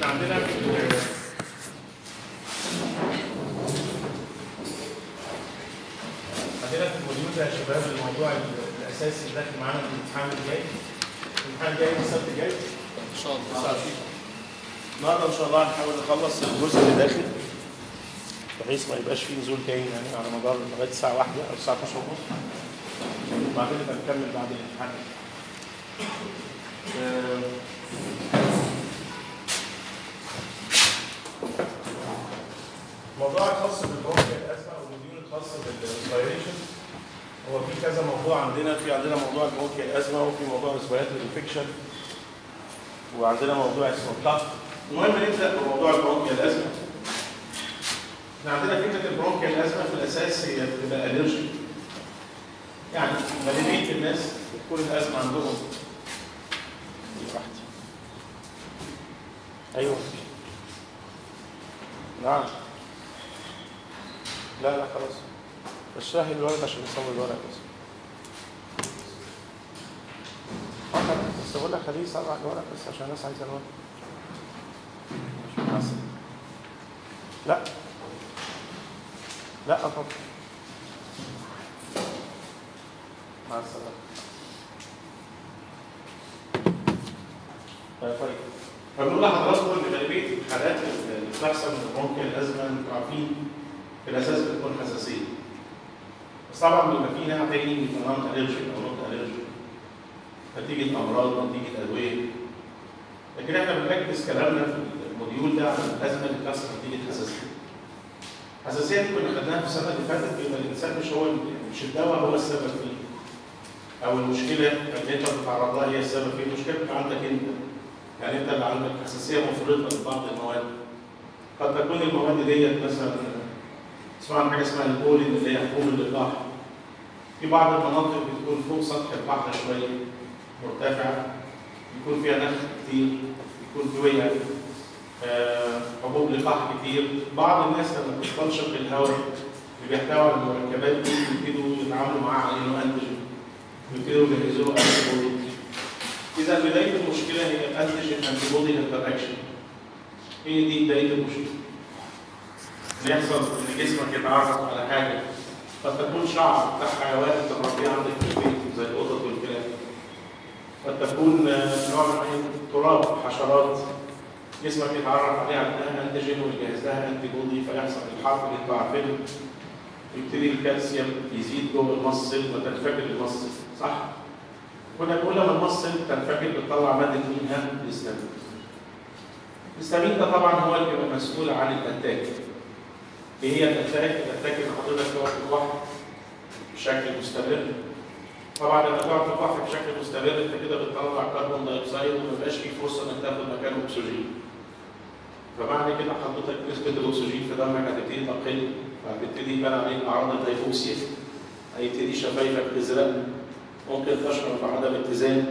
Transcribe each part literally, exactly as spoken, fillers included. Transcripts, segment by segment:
عندنا عندنا في الموديول ده يا شباب الموضوع الاساسي اللي داخل معانا في الامتحان الجاي. الامتحان الجاي السبت الجاي ان شاء الله. النهارده ان شاء الله هنحاول نخلص الجزء اللي داخل بحيث ما يبقاش فيه نزول تاني يعني على مدار لغايه الساعه واحدة او الساعه اتناشر ونص. وبعدين نبقى نكمل بعد الامتحان. الموضوع الخاص بالبرونكيال ازمه او الموديول الخاص بالريسبيريشن هو في كذا موضوع عندنا. في عندنا موضوع البرونكيال ازمه وفي موضوع ريسبيراتوري انفكشن وعندنا موضوع اسمه الضغط. المهم نبدا بموضوع البرونكيال ازمه. احنا عندنا فكره البرونكيال ازمه في الاساس هي بتبقى الرجي. يعني غالبيه الناس بتكون الازمه عندهم براحتي. ايوه نعم. لا لا خلاص اشرح لي الورق عشان نصور الورق بس. اه بس بقول لك خليه يصور الورق بس عشان الناس عايزه الورق. مش حاسس. لا لا طبعا. مع السلامه. طيب فبنقول لحضراتكم ان غالبيه الحالات اللي بتحصل من برونكيال ازمه انتوا عارفين في الاساس بتكون حساسيه. بس طبعا بيبقى في نوع تاني من انواع الالرجي او نوع الالرجي نتيجه امراض نتيجه ادويه. لكن احنا بنركز كلامنا في الموديول ده على الازمه اللي بتحصل نتيجه حساسيه. الحساسيه دي كنا خدناها في السنه اللي فاتت بيبقى الانسان مش هو مش الدواء هو السبب فيه. او المشكله اللي انت بتتعرض لها هي السبب فيه، المشكله عندك انت. يعني انت اللي عندك حساسيه مفرطه لبعض المواد. قد تكون المواد ديت مثلا اسمها عن حاجه اسمها البولين اللي هي حبوب اللقاح. في بعض المناطق بتكون فوق سطح البحر شويه مرتفعه، يكون فيها نفخ كتير، يكون فيها آه حبوب لقاح كتير. بعض الناس لما بتستنشق الهواء اللي بيحتوي على المركبات دي بيبتدوا يتعاملوا معاه على انه انتيجين، بيبتدوا يجهزوا له انتي بودي. اذا بدايه المشكله هي انتيجين انتي بودي انتراكشن. هي دي بدايه المشكله. اللي يحصل ان جسمك يتعرف على حاجه قد تكون شعر بتاع حيوان انت مربيه عندك في البيت زي القطط والكلاب. قد تكون نوع من التراب حشرات جسمك يتعرف عليها على انها انتيجين ويجهز لها انتي بودي فيحصل الحرق اللي انتوا عارفينه. يبتدي الكالسيوم يزيد جوه المصل وتنفجر المصل، صح؟ كنا بنقول لما المصل تنفجر بتطلع ماده منها الهستامين. الهستامين ده طبعا هو اللي بيبقى مسؤول عن الاتاك. ايه هي الاتاك؟ الاتاك اللي حضرتك تقعد في البحر بشكل مستمر. طبعا لما تقعد في البحر بشكل مستمر انت كده بتطلع كربون دايوكسيد وما بيبقاش فيه فرصه انك تاخد مكانه اكسجين. فمعنى كده حضرتك نسبه الاكسجين في دمك هتبتدي تقل، فهتبتدي يبان عليك اعراض الهيبوكسيا، هيبتدي شفايفك تزرق، ممكن تشعر بعدم اتزان،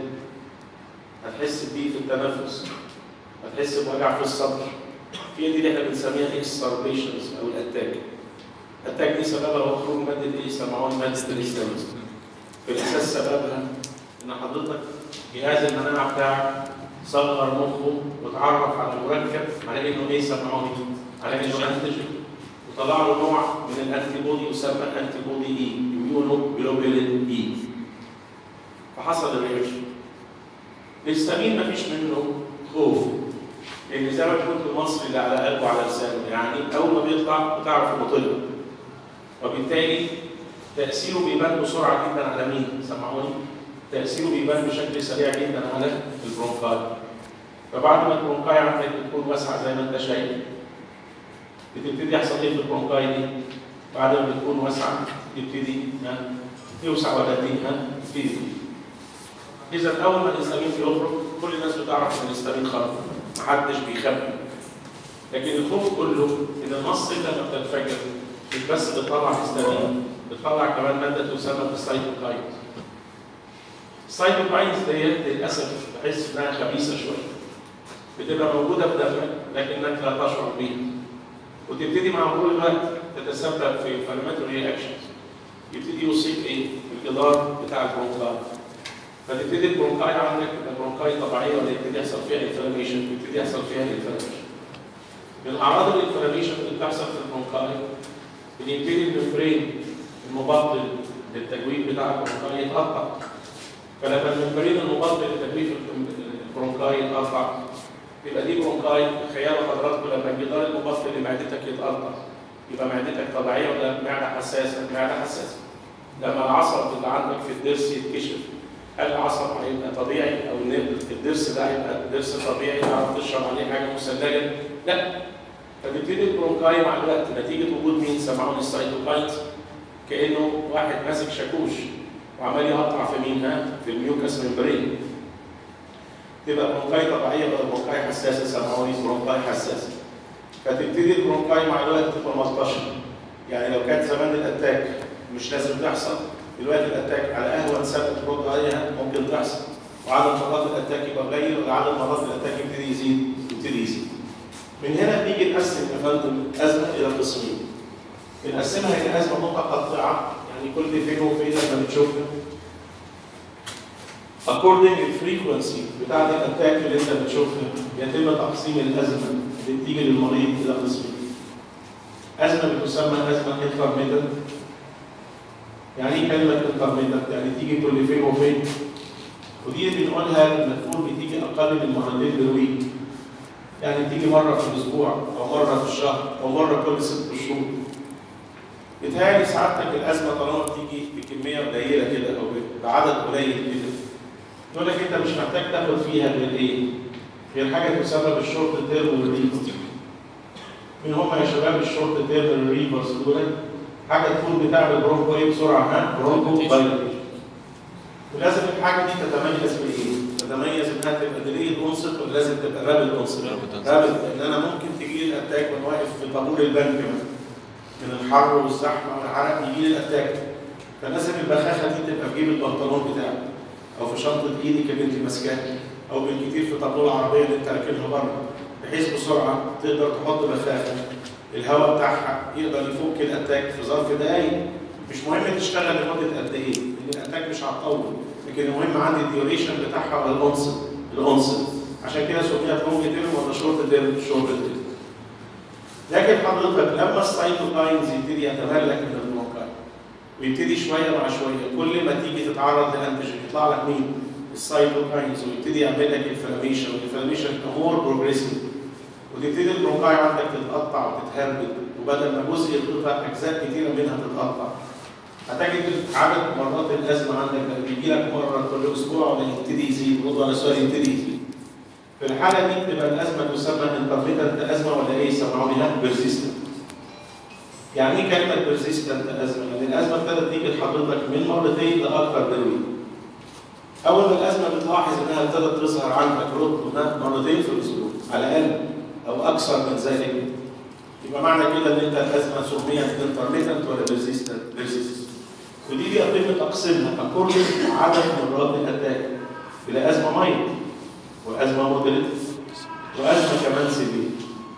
هتحس بيه في التنفس، هتحس بوجع في الصدر. هي دي اللي احنا بنسميها اكسربيشنز او الاتاك. الاتاك دي سببها هو خروج ماده ايه؟ سمعون ماده الهستامين. في الاساس سببها ان حضرتك جهاز المناعه بتاعك صغر مخه وتعرف على المركب على انه ايه؟ سمعون، على انه انتيجين، وطلع له نوع من الانتي بودي يسمى انتي بودي اي، اميونو جلوبولين اي. فحصل الرياكشن. الهستامين مفيش منه خوف. لان زي ما كنت المصري اللي على قلبه وعلى لسانه، يعني اول ما بيطلع بتعرف انه طلع. وبالتالي تاثيره بيبان بسرعه جدا على مين؟ سمعوني. تاثيره بيبان بشكل سريع جدا على البرونكاي. فبعد ما البرونكاي عندك بتكون واسعه زي ما انت شايف، بتبتدي يحصل ايه في البرونكاي دي؟ بعد ما بتكون واسعه تبتدي يوسع ولا ها؟ تبتدي. اذا اول ما الهستامين بيخرج كل الناس بتعرف ان الهستامين خرج، محدش بيخبي. لكن الخوف كله ان المصل لما بتنفجر مش بس بتطلع هستامين، بتطلع كمان ماده تسمى السايتوكاينز. السايتوكاينز ديت للاسف بحس انها خبيثه شويه. بتبقى موجوده في دمك لكنك لا تشعر بيها. وتبتدي مع مرور الوقت تتسبب في انفلاماتوري رياكشنز. يبتدي يصيب ايه؟ الجدار بتاع البرونكاي. فتبتدي البرونكاي عندك تبقى برونكاي طبيعيه ولا يبتدي يحصل فيها انفلاميشن، يبتدي يحصل فيها انفلاميشن. من اعراض الانفلاميشن اللي بتحصل في البرونكاي بيبتدي الممبرين المبطل للتجويف بتاع البرونكاي يتقطع. فلما الممبرين المبطل للتجويف البرونكاي يتقطع يبقى دي برونكاي. تخيلوا حضراتكم لما الجدار المبطل لمعدتك يتقطع يبقى معدتك طبيعيه ولا معده حساسه؟ معده حساسه. لما العصب اللي عندك في الضرس يتكشف هل العصب هيبقى طبيعي او الضرس ده هيبقى ضرس طبيعي تعرف تشرب عليه حاجه مثلجه؟ لا. فبتبتدي البرونكاي مع الوقت نتيجه وجود مين؟ سمعوني السيتوكاينز، كانه واحد ماسك شاكوش وعمال يقطع في مين؟ ها؟ في الميوكس ممبرين. تبقى برونكاي طبيعيه ولا برونكاي حساسه؟ سمعوني برونكاي حساسه. فتبتدي البرونكاي مع الوقت تبقى ملطشه. يعني لو كانت زمان الاتاك مش لازم تحصل، دلوقتي الاتاك على اهون سبب ترد عليها ممكن تحصل، وعدد مرات الاتاك يبقى قليل وعدد مرات الاتاك يبتدي يزيد يبتدي يزيد. من هنا بنيجي نقسم يا فندم الازمه الى قسمين. بنقسمها الى ازمه متقطعه، يعني كل فين وفين لما بتشوفها according للفريكونسي بتاعت الاتاك اللي انت بتشوفها يتم تقسيم الازمه اللي بتيجي للمريض الى قسمين. ازمه بتسمى ازمه انترميتنت. يعني ايه كلمه انترميتنت؟ يعني تيجي كل فين وفين، ودي بنقولها لما تكون بتيجي اقل من مرتين بالويك. يعني تيجي مره في الاسبوع او مره في الشهر او مره كل ست شهور. بتهيألي سعادتك الازمه طالما بتيجي بكميه قليله كده او بعدد قليل كده يقول لك انت مش محتاج تاخد فيها غير ايه؟ غير حاجه تسمى بالشورت تيرم ريفرس. مين هم يا شباب الشورت تيرم ريفرس دول؟ حاجه تكون بتعمل برونكو ايه بسرعه؟ ها؟ برونكو دايليتيشن. ولازم الحاجه دي تتميز بايه؟ تتميز انها تبقى ديليد اونست ولا لازم تبقى رابد اونست؟ رابد، لان انا ممكن تجي لي الاتاك وانا واقف في طابور البنك مثلا من الحر والزحمه والعرق يجي لي الاتاك، فلازم البخاخه دي تبقى في جيب البنطلون بتاعك او في شنطه ايدك اللي انت ماسكاها او بالكثير في طابور العربيه اللي انت راكنها بره، بحيث بسرعه تقدر تحط بخاخه الهواء بتاعها يقدر يفك الاتاك في ظرف دقايق. مش مهم تشتغل لمده قد ايه، لان الاتاك مش هتطول، لكن المهم عندي الديوريشن بتاعها ولا الانصت الانصت. عشان كده سميت لونج تيرم ولا شورت تيرم؟ شورت تيرم. لكن حضرتك لما السايتوكاينز يبتدي يتملك من البرونكاي ويبتدي شويه مع شويه كل ما تيجي تتعرض لانتيجين يطلع لك مين؟ السايتوكاينز، ويبتدي يعمل لك انفلاميشن، والانفلاميشن امور بروجريسيف، وتبتدي البرونكاي عندك تتقطع وتتهربد، وبدل ما جزء يتقطع اجزاء كثيره منها تتقطع. هتجد عدد مرات الازمه عندك بيجي لك مره كل اسبوع ولا يبتدي يزيد؟ ولا سؤال يبتدي يزيد. في الحاله دي بتبقى الازمه تسمى انترميتنت ازمه ولا ايه؟ سمعونيها بيرسيستنت. يعني ايه كلمه بيرسيستنت ازمه؟ يعني الازمه ابتدت تيجي لحضرتك من مرتين لاكثر من ويك. اول ما الازمه بتلاحظ انها ابتدت تظهر عندك رطب مرتين في الاسبوع على الاقل او اكثر من ذلك، يبقى معنى كده ان انت الازمه سميت انترميتنت ولا بيرسيستنت؟ بيرسيستنت. ودي بيتم تقسيمها اكوردنج عدد مرات الاتاك الى ازمه مايل وازمه مودريت وازمه كمان سيفير.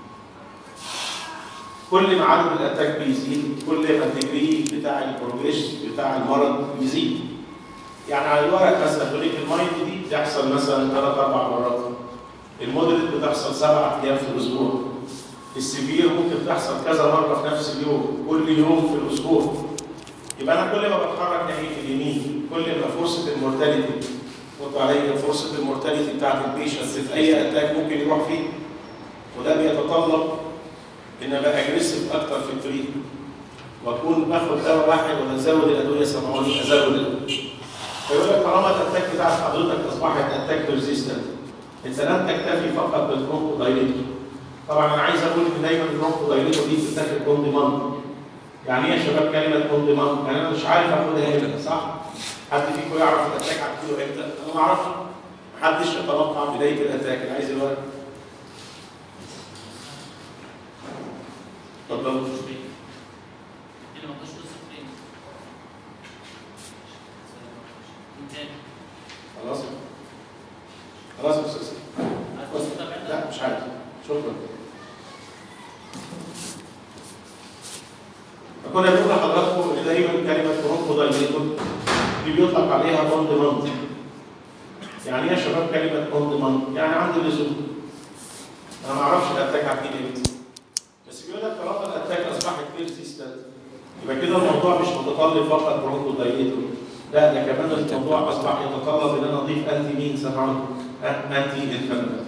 كل ما عدد الاتاك بيزيد كل ما الديجري بتاع البروجريس بتاع المرض بيزيد. يعني على الورق مثلا بريك المايل دي بتحصل مثلا ثلاث اربع مرات، المودريت بتحصل سبع ايام في الاسبوع، السيفير ممكن تحصل كذا مره في نفس اليوم كل يوم في الاسبوع. يبقى انا كل ما بتحرك ناحيه اليمين كل ما فرصه المورتاليتي قلت عليا فرصه المورتاليتي بتاعت البيشنت في اي اتاك ممكن يروح فيه، وده بيتطلب ان ابقى اجريسيف اكتر في التريتمنت واكون باخد دواء واحد ولا ازود الادويه. سمعوني ازود الادويه. فيقول لك طالما الاتاك بتاعت حضرتك اصبحت اتاك ريزيستنت انت لن تكتفي فقط بالبرونكو دايليتور. طبعا انا عايز اقول ان دايما البرونكو دايليتور دي بتتاخد اون ديماند. يعني ايه يا شباب كلمه اون ديماند؟ يعني انا مش عارف اخدها امتى، صح؟ حد فيكم يعرف الاتاك هتجيله امتى؟ انا ما اعرفش. محدش يتوقع بدايه الاتاك. اللي عايز الورق اتفضل. خلاص خلاص يا استاذ. لا مش عارف. شكرا. فكنا بنقول لحضراتكم ان دايما كلمه برونكو دايليتور دي بيطلق عليها اون ديماند. يعني ايه يا شباب كلمه اون ديماند؟ يعني عند اللزوم. انا ما اعرفش الاتاك هتيجي امتى. يبقى كده الموضوع مش متطلب فقط برونكو دايليتور، لا ده كمان الموضوع اصبح يتطلب ان انا اضيف انتي مين سمعوني؟ انتي انفلاماتوري.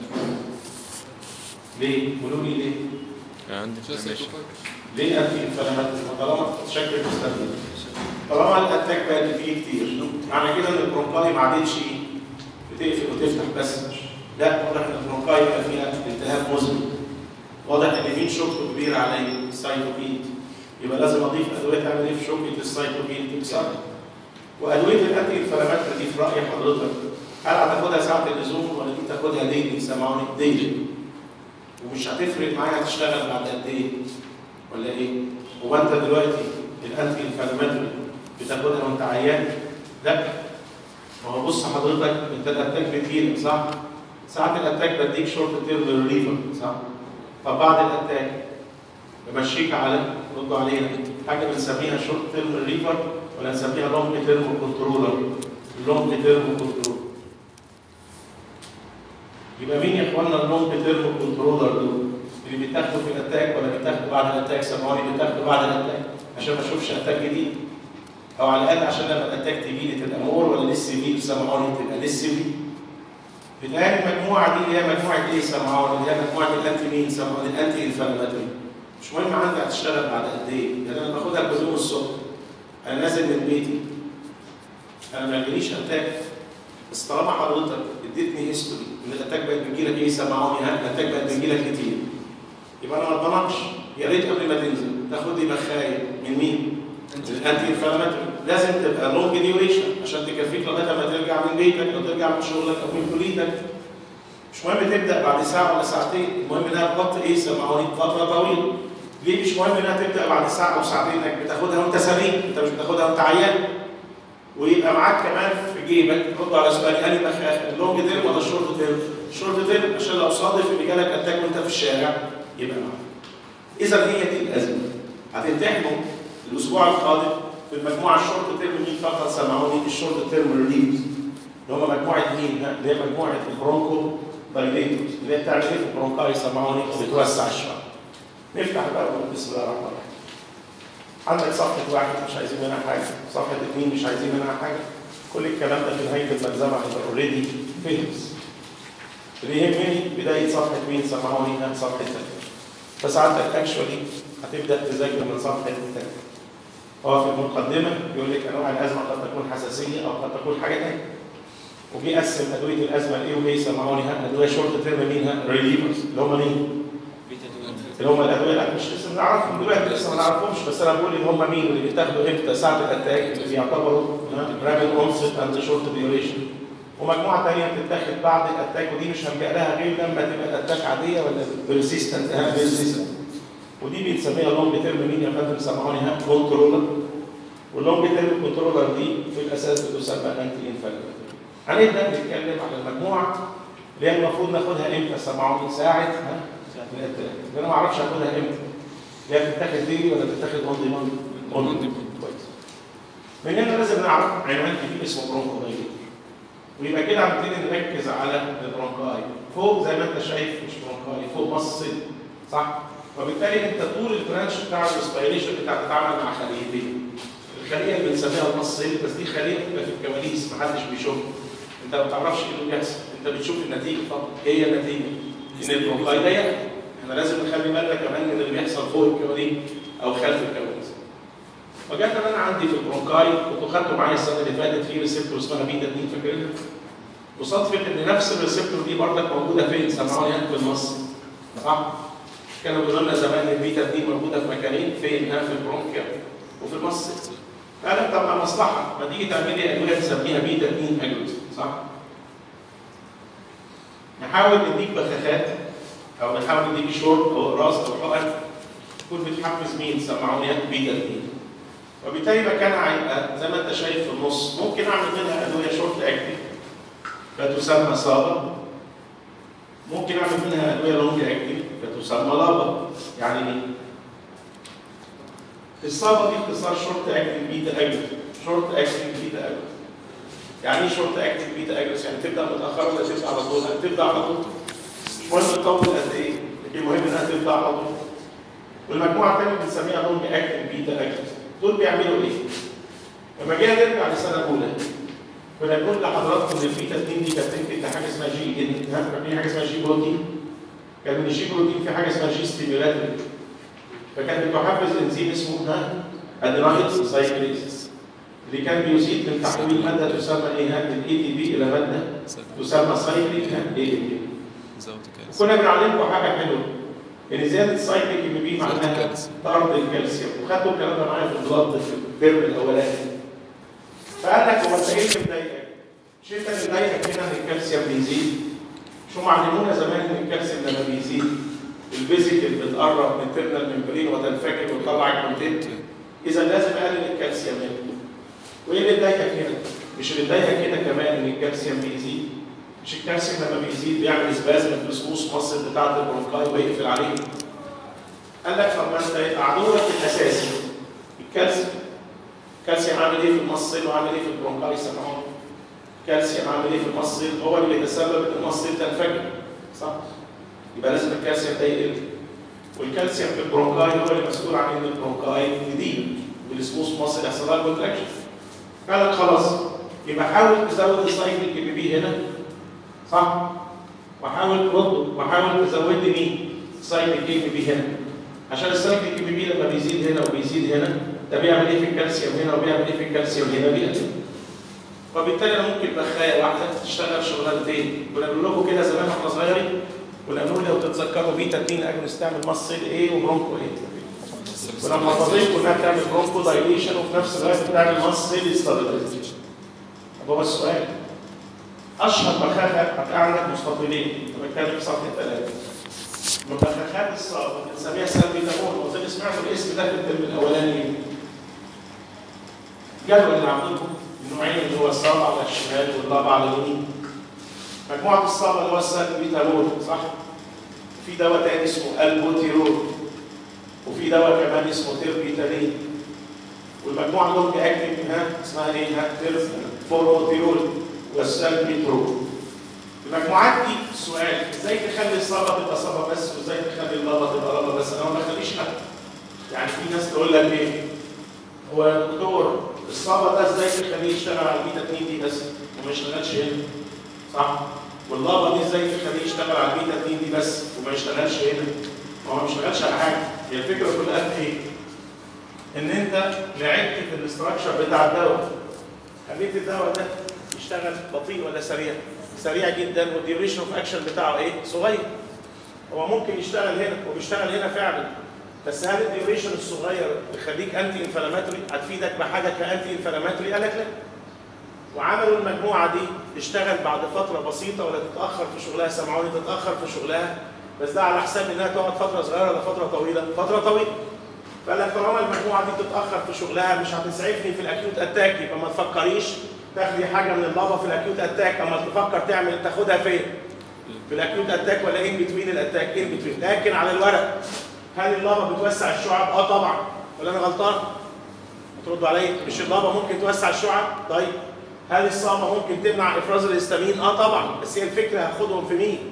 ليه؟ قولوا لي ليه؟ عندي انفلاميشن. ليه انتي انفلاماتوري؟ طالما تشكل مستمر، طالما الاتاك بقت فيه كتير، معنى كده ان البرونكاي ما عادتش بتقفل وتفتح بس، لا واضح ان البرونكاي بقى فيها التهاب مزمن، واضح ان في شوك كبير علي السايتوكين، يبقى لازم اضيف ادويه تعمل ايه في شوكه السايتوكين تكسر. وادويه الانتي انفلاماتوري دي في راي حضرتك هل هتاخدها ساعه اللزوم ولا دي تاخدها ديلي؟ سامعوني ديلي، ومش هتفرق معايا هتشتغل بعد قد ايه ولا ايه؟ هو انت دلوقتي الانتي انفلاماتوري بتاخدها وانت عيان؟ لا، ما هو بص حضرتك انت الاتاك بتجيلك صح؟ ساعه الاتاك بديك شورت تيرم ريليفر صح؟ طب بعد الاتاك بمشيك على ردوا علينا حاجه بنسميها شورت تيرم ريليفر ولا نسميها لونج تيرم كنترولر؟ اللونج تيرم كنترول. يبقى مين يا اخوانا اللونج تيرم كنترولر دول؟ اللي بيتاخدوا في الاتاك ولا بيتاخدوا بعد الاتاك؟ سامعوني بيتاخدوا بعد الاتاك عشان ما اشوفش اتاك جديد، او على الاقل عشان لما الاتاك تجي لي تبقى مور ولا لسه في سامعوني تبقى لسه في. بتلاقي المجموعه دي اللي هي مجموعه ايه سامعوني؟ اللي هي مجموعه الانتي مين سامعوني؟ الانتي انفلاماتوري. مش مهم عندي هتشتغل بعد قد ايه، لان انا باخدها كل يوم الصبح. انا نازل من بيتي انا ما يجيليش اتاك، بس طالما حضرتك اديتني هيستوري ان الاتاك بقت بتجيلك ايه سامعوني؟ ها الاتاك بقت بتجيلك كتير، يبقى انا ما اضمنكش. يا ريت قبل ما تنزل تاخد لي بخايه من مين؟ الانتي انفلاماتوري. لازم تبقى لونج ديوريشن عشان تكفيك لغايه ما ترجع من بيتك او ترجع من شغلك او من كليتك. مش مهم تبدا بعد ساعه ولا ساعتين، المهم انها تغطي ايه سامعوني؟ فتره طويله. ليه مش مهم انها تبدا بعد ساعه او ساعتين؟ انك بتاخدها وانت سليم، انت مش بتاخدها وانت عيان. ويبقى معاك كمان في جيبك رد على سؤالي انهي بخاخ؟ اللونج تيرم ولا الشورت تيرم؟ الشورت تيرم عشان لو صادف ان جالك اتاك وانت في الشارع يبقى معاك. اذا هي دي الازمه. هتمتحنوا الاسبوع القادم في المجموعه الشورت تيرم مين فقط سامعوني؟ الشورت تيرم ريليز اللي هم مجموعه مين؟ اللي هي مجموعه البرونكو دايليتورز اللي هي بتعمل ايه في البرونكاي سامعوني؟ وبتوسع الشعر. نفتح بقى بسم الله الرحمن الرحيم. عندك صفحه واحد مش عايزين منها حاجه، صفحه اثنين مش عايزين منها حاجه، كل الكلام ده في نهايه الملزمه انت اوريدي فهمت. اللي يهمني بدايه صفحه مين سامعوني؟ صفحه ثانيه. فساعتك اكشولي هتبدا تذاكر من صفحه ثانيه. هو في المقدمه بيقول لك انواع الازمه قد تكون حساسيه او قد تكون حاجه ثانيه. وبيقسم ادويه الازمه لايه وايه سامعوني؟ ادويه شورت تيرم مين؟ ريليفرز اللي هم مين؟ اللي هم الادويه لا مش لسه بنعرفهم دلوقتي، لسه ما نعرفهمش، بس انا بقول ان هم مين اللي بيتاخدوا امتى؟ ساعه الاتاك اللي بيعتبروا رابيد اونست اند شورت ديوريشن. ومجموعه ثانيه بتتاخد بعد الاتاك ودي مش هنلجا لها غير لما تبقى الاتاك عاديه ولا بيرسيستنت ها بيرسيستنت. ودي بيتسميها لونج تيرم مين يا فندم سامعوني؟ ها كنترولر. واللونج تيرم كنترولر دي في الاساس بتسمى انتي انفلاماتوري. هنبدا نتكلم على المجموعه اللي هي المفروض ناخدها امتى سامعوني؟ ساعه ها الاتاك. انا ما اعرفش اخدها امتى. هي بتتاخد ديلي ولا بتتاخد اون ديماند؟ اون ديماند. كويس. من هنا لازم نعرف عنوان جديد اسمه برونكو دايليتور. ويبقى كده هنبتدي نركز على البرونكاي. فوق زي ما انت شايف مش برونكاي، فوق مص صح؟ وبالتالي انت طول البرانش بتاع الريسبيريشن بتاع بتتعامل مع خليتين. الخليه اللي بنسميها المص بس دي خليه بتبقى في الكواليس محدش بيشوفها. انت ما بتعرفش ايه اللي بيحصل، انت بتشوف النتيجه فقط. ايه هي النتيجه؟ ان البرونكاي ضيق. احنا لازم نخلي بالنا كمان من اللي بيحصل فوق الكواليس او خلف الكواليس. وجدت ان انا عندي في البرونكاي كنتوا خدتوا معايا السنه اللي فاتت في ريسبتور اسمها بيتا اتنين فاكرينها؟ وصدفه ان نفس الريسبتور دي برضك موجوده فين؟ سامعوني في النص صح؟ كانوا بيقولوا لنا زمان ان البيتا اتنين موجوده في مكانين فين؟ في البرونكيا وفي النص. قال طب ما مصلحه ما تيجي تعمل لي ادويه تسميها بيتا اتنين اجلوز صح؟ نحاول نديك بخاخات او نحاول نديك شورت او راس او حقن تكون بتحفز مين؟ سمعوني بيتا اتنين. وبالتالي مكان هيبقى زي ما انت شايف في النص ممكن اعمل منها ادويه شورت اكتف فتسمى صابه. ممكن اعمل منها ادويه لونج اكتف فتسمى لابا. يعني ايه؟ الصابه دي اختصار شورت اكتف بيتا اجلس. شورت اكتف بيتا اجلس. يعني ايه شورت اكتف بيتا اجلس؟ يعني تبدا متاخر ولا تبدا على طول؟ هتبدا على طول. مش مهم تطول قد ايه، المهم انها تبدا على طول. والمجموعه الثانيه بنسميها لونج اكتف بيتا اجلس. دول بيعملوا ايه؟ لما جينا نرجع لسنه اولى كنا بنقول لحضراتكم ان البيتا اتنين دي كانت بتنتج لحاجه اسمها جي ان في حاجه اسمها جي بروتين. كان من الجي بروتين في حاجه اسمها جي ستيميولاتور، فكان بتحفز انزيم اسمه ها ادينايل سايكليز اللي كان بيزيد من تحويل ماده تسمى ايه؟ الاي تي بي الى ماده تسمى سايكليك اي تي بي. كنا بنعلمكم حاجه حلوه ان زياده سايكليك ام بي معناها طرد الكالسيوم، وخدتوا الكلام ده معايا في البلاد في الترم الاولاني. فقال لك هو انت ايه اللي مضايقك؟ مش انت اللي مضايقك هنا ان الكالسيوم بيزيد؟ شو معلمونا زمان ان الكالسيوم لما بيزيد الفيزيكال بتقرب من ترنال ممبرين وتنفجر وتطلع الكونتنت، اذا لازم اقلل الكالسيوم هنا. وايه اللي مضايقك هنا؟ مش اللي مضايقك هنا كمان ان الكالسيوم بيزيد؟ مش الكالسيوم لما بيزيد بيعمل سبازم في الفسفوس مصر بتاعت البرونكاي ويقفل عليه؟ قال لك طب ما انت عدوك الاساسي الكالسيوم. الكالسيوم عامل ايه في المصل وعامل ايه في البرونكاي؟ سمعون. الكالسيوم عامل ايه في المصل؟ هو اللي بيتسبب ان المصل تنفجر، صح؟ يبقى لازم الكالسيوم ده يقل. والكالسيوم في البرونكاي هو اللي مسؤول عن ان البرونكاي تضيق بالسموث مصل يحصل لها كونتراكشن. قال لك خلاص يبقى حاول تزود السايكليك ام بي هنا، صح؟ وحاول ترده وحاول تزود لي مين؟ السايكليك ام بي هنا. عشان السايكليك ام بي لما بيزيد هنا وبيزيد هنا ده بيعمل ايه في الكالسيوم هنا وبيعمل ايه في الكالسيوم هنا؟ بيقلل. وبالتالي انا ممكن بخايه واحده تشتغل شغلانتين. كنا بنقول لكم كده زمان واحنا صغيرين، كنا بنقول لو تتذكروا بيتا اتنين اجونست تعمل مصل ايه وبرونكو ايه. كنا محافظين كلها بتعمل برونكو دايليشن وفي نفس الوقت بتعمل مصل ستابيلايزيشن. طب هو السؤال اشهر بخاخه هتلاقي عندك مستطيلين، انا بتكلم في صفحه ثلاثه. من بخاخات الصعبه بنسميها سالبيتامول، وزي سمعتوا الاسم ده في الترم الاولاني. جدول اللي عاملينكم النوعين اللي هو الصابع على الشمال والضبع على اليمين. مجموعه الصابع اللي هو السالبيتامول، صح؟ في دواء تاني اسمه البوتيرول، وفي دواء كمان اسمه تيربيتالين. والمجموعه اللي هم بيأكتف ها اسمها ايه؟ ها تيرفورموتيرول والسالبيترول. المجموعات دي السؤال ازاي تخلي الصابه تبقى صابه بس وازاي تخلي اللابه تبقى لابه بس؟ انا ما بخليش حد. يعني في ناس تقول لك ايه؟ هو يا دكتور الصابه ده ازاي تخليه يشتغل على البيتا اتنين دي بس وما يشتغلش هنا؟ صح؟ واللابه دي ازاي تخليه يشتغل على البيتا اتنين دي بس وما يشتغلش هنا؟ هو ما بيشتغلش على حاجه. هي الفكره كلها في ايه؟ ان انت لعبت في الاستراكشر بتاع الدواء. خليت الدواء ده يشتغل بطيء ولا سريع؟ سريع جدا، والديوريشن اوف اكشن بتاعه ايه؟ صغير. هو ممكن يشتغل هنا وبيشتغل هنا فعلا، بس هل الديوريشن الصغير يخليك انتي انفلاماتوري؟ هتفيدك بحاجه كانتي انفلاماتوري؟ قال لك لا. وعملوا المجموعه دي تشتغل بعد فتره بسيطه ولا تتاخر في شغلها؟ سمعوني تتاخر في شغلها، بس ده على حساب انها تقعد فتره صغيره ولا فتره طويله؟ فتره طويله. فقال لك طالما المجموعه دي تتاخر في شغلها مش هتسعفني في الاكيوت اتاك، يبقى ما تفكريش تاخدي حاجه من اللابا في الاكيوت اتاك. اما تفكر تعمل تاخدها فين؟ في الاكيوت اتاك ولا ان بتوين الاتاك؟ ان بتوين. لكن على الورق هل اللابا بتوسع الشعب؟ اه طبعا. ولا انا غلطان؟ هتردوا عليا مش اللابا ممكن توسع الشعب؟ طيب هل الصابه ممكن تمنع افراز الهستامين؟ اه طبعا. بس هي الفكره هاخدهم في مين؟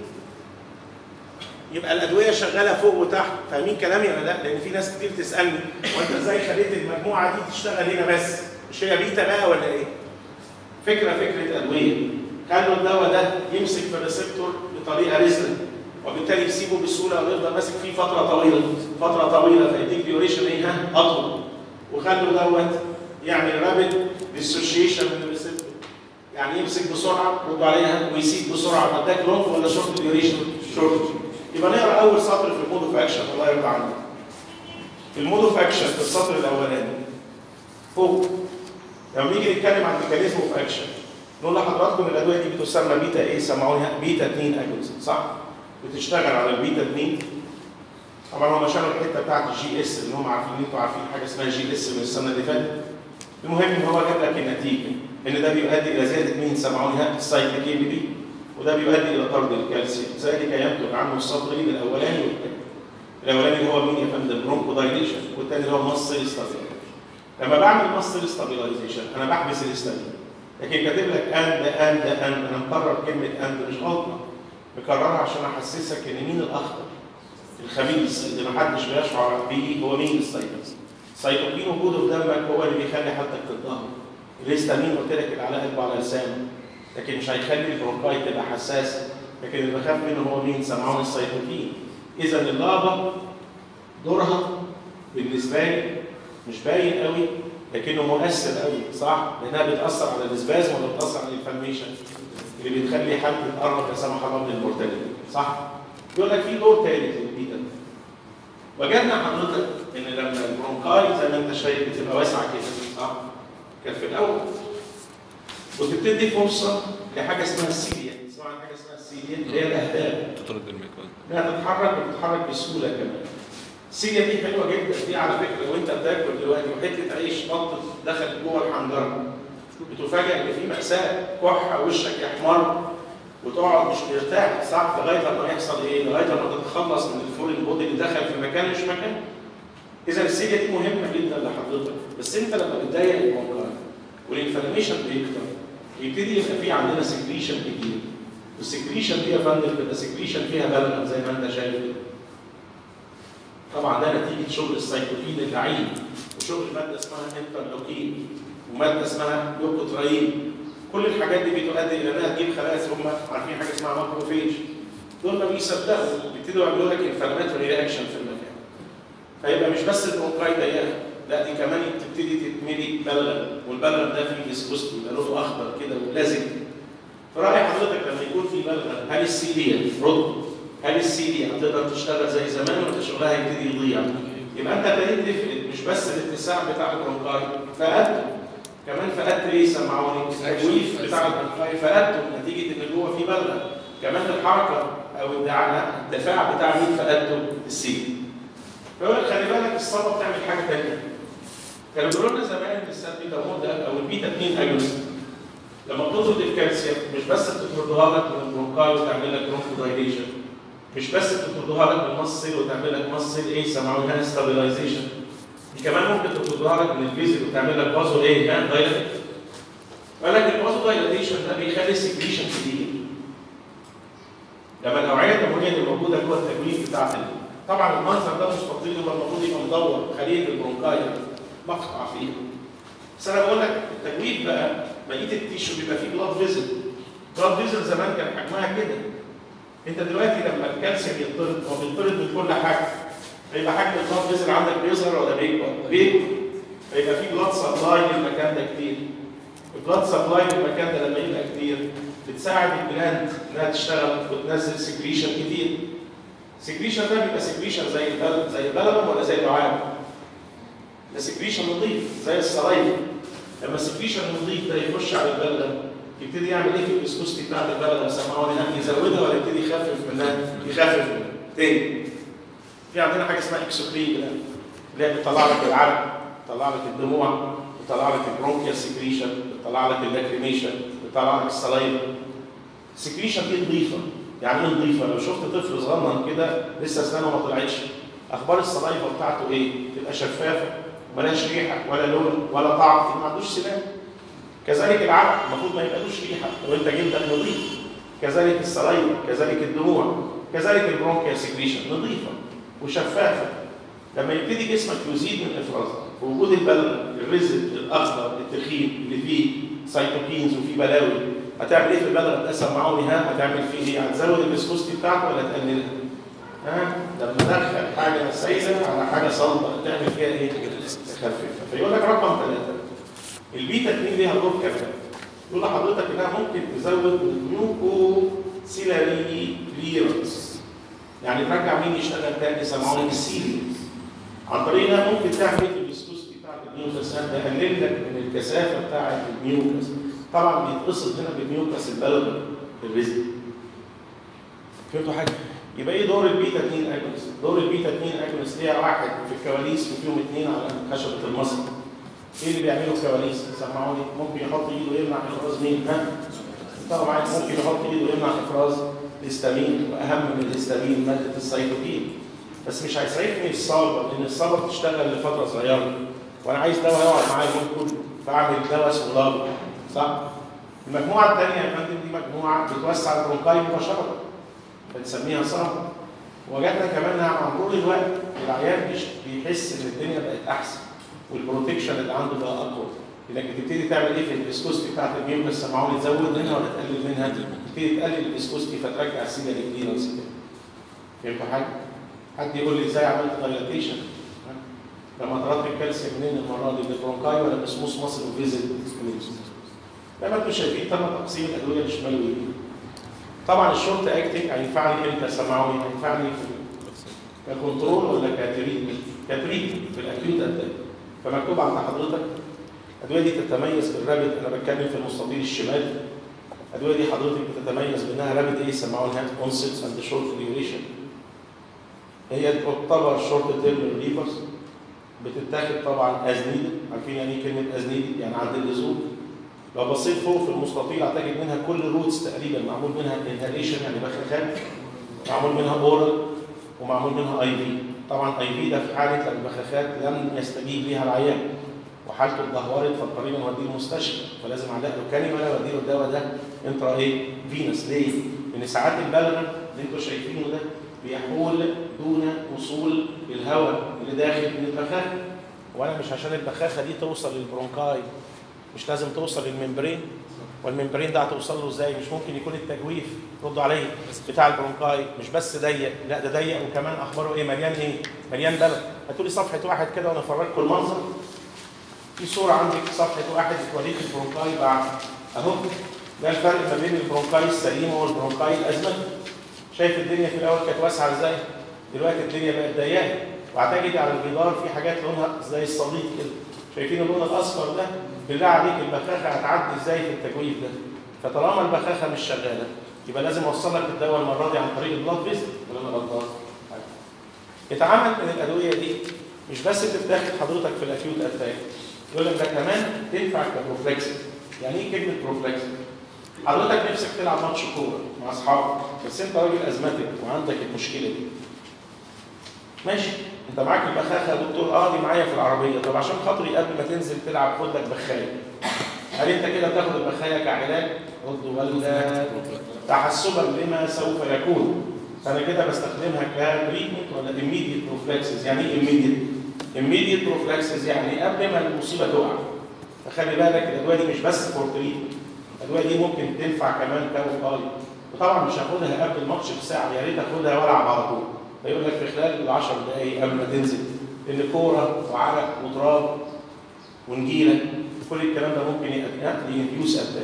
يبقى الادويه شغاله فوق وتحت. فاهمين كلامي ولا لا؟ لان في ناس كتير تسالني وانت ازاي خليت المجموعه دي تشتغل هنا بس؟ مش هي بيتا بقى ولا ايه؟ فكره فكره ادويه. خلوا الدواء ده يمسك في الريسبتور بطريقه ريزنه، وبالتالي يسيبه بسهوله ويفضل ماسك فيه فتره طويله، فتره طويله فيديك ديوريشن ايه؟ ها؟ اطول. وخلوا دوت يعمل رابيد ديسوشيشن من الريسبتور، يعني يمسك بسرعه ردوا عليها ويسيب بسرعه. اداك لونج ولا شورت ديوريشن؟ شورت. يبقى نقرا اول سطر في المود اوف اكشن. الله يرضى عنك. في المود اوف اكشن في السطر الاولاني فوق لما نيجي نتكلم عن ميكانيزم اوف اكشن نقول لحضراتكم الادويه دي بتسمى بيتا ايه؟ سمعوها بيتا اتنين اجونست، صح؟ بتشتغل على البيتا اتنين. طبعا هم شالوا الحته بتاعت الجي اس اللي هم عارفين ان انتوا عارفين حاجه اسمها جي اس من السنه اللي فاتت. المهم ان هو جاب لك النتيجه ان ده بيؤدي الى زياده مين؟ سمعوها السايكليك ام بي، وده بيؤدي الى طرد الكالسيوم. ذلك ينتج عنه السطرين الاولاني والثاني. الاولاني اللي هو مين يا فندم؟ برونكو دايليشن، والثاني اللي هو مصل ستابيلايزيشن. لما بعمل مصل ستابيلايزيشن انا بحبس الهستامين. لكن كاتب لك اند اند اند، انا مكرر كلمه اند مش غلطه، مكررها عشان احسسك ان مين الاخطر؟ الخبيث اللي محدش بيشعر بيه هو مين؟ السايكليك. سيتوكين وجوده في دمك هو اللي بيخلي حالتك تتدهور. الهستامين قلت لك اللي على قلبه على لسانه، لكن مش هيخلي البرونكايت تبقى حساسه، لكن اللي بخاف منه هو مين؟ سمعون السيتوكين. اذا اللابا دورها بالنسبه لي مش باين قوي، لكنه مؤثر قوي، صح؟ لانها بتاثر على الاسبازم ولا بتاثر على الانفلاميشن اللي بتخلي حد تقرب لا سمح الله من المورتاليتي، صح؟ يقول لك في دور ثالث للبيتا. وجدنا حضرتك ان لما البرونكاي زي ما انت شايف بتبقى واسعه كده، صح؟ كانت في الاول وتبتدي فرصه لحاجه اسمها السيليا، اسمها حاجه اسمها السيليا اللي هي الاهداب. تطرد الميكروب. انها تتحرك وتتحرك بسهوله كمان. السيليا دي حلوه جدا، دي على فكره لو انت بتاكل دلوقتي وحته عيش نطت دخلت جوه الحنجره بتفاجئ ان في مأساة، كحه وشك يحمر وتقعد مش مرتاح، صح؟ لغايه لما يحصل ايه؟ لغايه لما تتخلص من الفورين بودي اللي دخل في مكان مش مكان. اذا السيليا دي مهمه جدا لحضرتك، بس انت لما بتضايق البرونكاي والانفلاميشن بيكتر يبتدي يبقى في عندنا سكريشن كتير. والسكريشن دي يا فندم بتبقى سكريشن فيها بلغم زي ما انت شايف كده. طبعا ده نتيجه شغل السيتوكين اللعين وشغل ماده اسمها انترلوكين وماده اسمها لوكوتراين. كل الحاجات دي بتؤدي الى انها تجيب خلايا هم عارفين حاجه اسمها ماكروفيج. دول ما بيصدقوا بيبتدوا يعملوا لك انفلاماتوري رياكشن في المكان. فيبقى مش بس البرونكاي ضيقه، لا دي كمان تبتدي تتملي بلغم، والبلغم ده فيه فيسكوستي يبقى لونه اخضر كده ولزج. فرأي حضرتك لما يكون في بلغم هل السيليا رد؟ هل السيليا هتقدر تشتغل زي زمان ولا شغلها هيبتدي يضيع؟ يبقى انت ابتديت تفرد مش بس الاتساع بتاع البرونكاي، فقدته. كمان فقدت ايه سمعوني؟ التجويف بتاع البرونكاي فقدته نتيجه ان جوه في بلغم. كمان الحركه او الدفاع بتاع مين فقدته؟ السيليا. فيقول لك خلي بالك الصبا بتعمل حاجه ثانيه. كانوا بيقولوا لنا زمان ان السات بيتا ده او البيتا اتنين اجونست لما بتطرد الكالسيوم مش بس بتطردها لك من البرونكاي وتعمل لك برونكودايليشن، مش بس بتطردها لك من المصل وتعمل لك مصل ايه سمعوها ستابلايزيشن، دي كمان ممكن تطردها لك من الفيزل وتعمل لك بازو ايه ها دايلاتيشن. قال لك البازو دايلاتيشن ده بيخلي سكريشن كتير. لما الاوعيه الدمويه اللي موجوده جوه التجويف بتاعت طبعا المنظر ده مستطيل يبقى المفروض يبقى مدور خليه البرونكاي مقطع فيه. بس انا بقول لك التجويف بقى بقيه التيشو بيبقى فيه بلاد فيزل. بلاد فيزل زمان كان حجمها كده. انت دلوقتي لما الكالسيوم يطرد هو بيطرد من كل حاجه. فيبقى حجم البلاد فيزل عندك بيصغر ولا بيكبر؟ بيكبر. فيبقى فيه بلاد سبلاي للمكان ده كتير. البلاد سبلاي للمكان ده لما يبقى كتير بتساعد الجلاند انها تشتغل وتنزل سكريشن كتير. سكريشن ده بيبقى سكريشن زي البلغم زي البلغم ولا زي اللعاب؟ ده سكريشن نظيف زي الصلايف. لما السكريشن النظيف ده يخش على البلغم يبتدي يعمل ايه في الفيسكوستي بتاعت البلغم؟ سمعوني هل يزودها ولا يبتدي يخفف منها؟ يخفف منها. تاني في عندنا حاجه اسمها اكسوكرين اللي هي بتطلع لك العرق، بتطلع لك الدموع، بتطلع لك البرونكيال سكريشن، بتطلع لك اللاكريميشن، بتطلع لك الصلايف. السكريشن دي نظيفه. يعني ايه نظيفه؟ لو شفت طفل صغنن كده لسه اسنانه ما طلعتش، اخبار الصلايفه بتاعته ايه؟ تبقى شفافه مالهاش ريحه ولا لون ولا طعم، ما عندوش سنان. كذلك العرق المفروض ما يبقالوش ريحه لو انت جلدك نظيف. كذلك الصلايف، كذلك الدموع، كذلك البرونكيال سكريشن نظيفه وشفافه. لما يبتدي جسمك يزيد من افرازها ووجود البلغم الرزق الاخضر التخين اللي فيه سيتوكينز وفيه بلاوي، هتعمل ايه في البلغم ده؟ سمعوني ها هتعمل فيه ايه؟ هتزود الفيسكوستي بتاعته ولا تقللها؟ ها؟ لما تدخل حاجه سائله على حاجه صلبه تعمل فيها ايه؟ تخففها. فيقول لك رقم ثلاثه البيتا اتنين ليها دور كمان. يقول لحضرتك انها ممكن تزود الميوكو سيلاري كليرنس. يعني ترجع مين يشتغل تاني؟ سمعوني السيليا. عن طريق انها ممكن تعمل ايه في الفيسكوستي بتاعت الميوكس؟ تقلل لك من الكثافه بتاعت الميوكس. طبعا بيتقصد هنا بالميوكس البلغم الرزق. فهمتوا حاجه؟ يبقى ايه دور البيتا اتنين اجونست؟ دور البيتا اتنين اجونست ليها واحد في الكواليس وفيهم اثنين على خشبه المصل. ايه اللي بيعملوا الكواليس؟ سمعوني ممكن يحط ايده يمنع افراز مين؟ ها؟ طبعا ممكن يحط ايده يمنع افراز الهستامين، واهم من الهستامين ماده السيتوكين. بس مش هيسعفني الصلبه لان الصلبه بتشتغل لفتره صغيره وانا عايز دواء يقعد معايا اليوم كله، فاعمل دواء اسمه لابو. صح؟ المجموعه الثانيه يا فندم دي مجموعه بتوسع البرونكاي مباشره بنسميها صلبه. وجدنا كمان انها مع مرور الوقت العيان بيحس ان الدنيا بقت احسن. والبروتكشن اللي عنده بقى اقوى. انك بتبتدي تعمل ايه في الفيسكوستي بتاعت الميوكس سمعوني، تزود منها ولا تقلل منها؟ تبتدي تقلل الفيسكوستي فترجع السيده للكليرنس كده. فهمتوا حاجه؟ حد يقول لي ازاي عملت دايلاتيشن؟ لما طردت الكالسيوم منين المره دي؟ بالبرونكاي ولا بسموث ماسل وفيزل؟ زي ما انتم شايفين تم تقسيم الادويه لشمال ويمين. طبعا الشورت اكتنج هينفعني امتى سمعوني؟ هينفعني في ككنترول ولا كتريتمنت؟ كتريتمنت في الاكيوت اتاك. فمكتوب عند حضرتك الادويه دي تتميز بالرابد، انا بتكلم في المستطيل الشمالي. الادويه دي حضرتك بتتميز بانها رابد ايه سمعونها؟ اونست اند شورت ديوريشن. هي تعتبر شورت تيرم ريفرس، بتتاخد طبعا از نيدد. عارفين يعني ايه كلمه از نيدد؟ يعني عند اللزوم. لو بصيت فوق في المستطيل هتجد منها كل الروتس تقريبا معمول منها انهاليشن يعني بخاخات، معمول منها اورال، ومعمول منها اي في. طبعا اي في ده في حاله لو البخاخات لم يستجيب ليها العيان وحالته اتدهورت فاضطرينا نوديه المستشفى، فلازم اعلق له كانيولا ولا اوديه الدواء ده انترا ايه؟ فينس. ليه؟ لان ساعات البلغم اللي انتم شايفينه ده بيحول دون وصول الهواء اللي داخل من البخاخه. وانا مش عشان البخاخه دي توصل للبرونكاي مش لازم توصل للممبرين؟ والممبرين ده هتوصل له ازاي؟ مش ممكن يكون التجويف ردوا عليه بتاع البرونكاي مش بس ضيق، لا ده ضيق وكمان اخباره ايه؟ مليان ايه؟ مليان بلغم. هاتوا لي صفحه واحد كده وانا افرجكم المنظر. في صوره عندك صفحه واحد بتوريك البرونكاي بعد اهو. ده الفرق ما بين البرونكاي السليم والبرونكاي الازمه. شايف الدنيا في الاول كانت واسعه ازاي؟ دلوقتي الدنيا بقت ضيقه، وهتجد على الجدار في حاجات لونها زي الصديد كده. شايفين اللون الاصفر ده؟ بالله عليك البخاخه هتعدي ازاي في التجويف ده؟ فطالما البخاخه مش شغاله يبقى لازم اوصل لك الدواء المره دي عن طريق البلاد فيزل ولا انا غلطان؟ اتعمل من الادويه دي مش بس بتتاخد حضرتك في الاكيوت اتاك، يقول لك ده كمان تنفع كبروفلاكسيك. يعني ايه كلمه بروفلاكسيك؟ حضرتك نفسك تلعب ماتش كوره مع اصحابك بس انت راجل ازمتك وعندك المشكله دي. ماشي، انت معاك البخاخه يا دكتور؟ اه دي معايا في العربيه. طب عشان خاطري قبل ما تنزل تلعب خد لك بخايه. هل انت كده بتاخد البخايه كعلاج؟ رد ولا تحسبا لما سوف يكون؟ فانا كده بستخدمها كتريتمنت ولا immediate prophylaxis؟ يعني ايه immediate؟ immediate prophylaxis يعني قبل ما المصيبه تقع. فخلي بالك الادويه دي مش بس فور تريتمنت، الادويه دي ممكن تنفع كمان كوقايه. وطبعا مش هاخدها قبل الماتش بساعه، يا ريت اخدها والعب على طول. فيقول لك في خلال العشر دقائق قبل ما تنزل، لان كوره وعرق وتراب ونجيله كل الكلام ده ممكن ينديوس اتاك.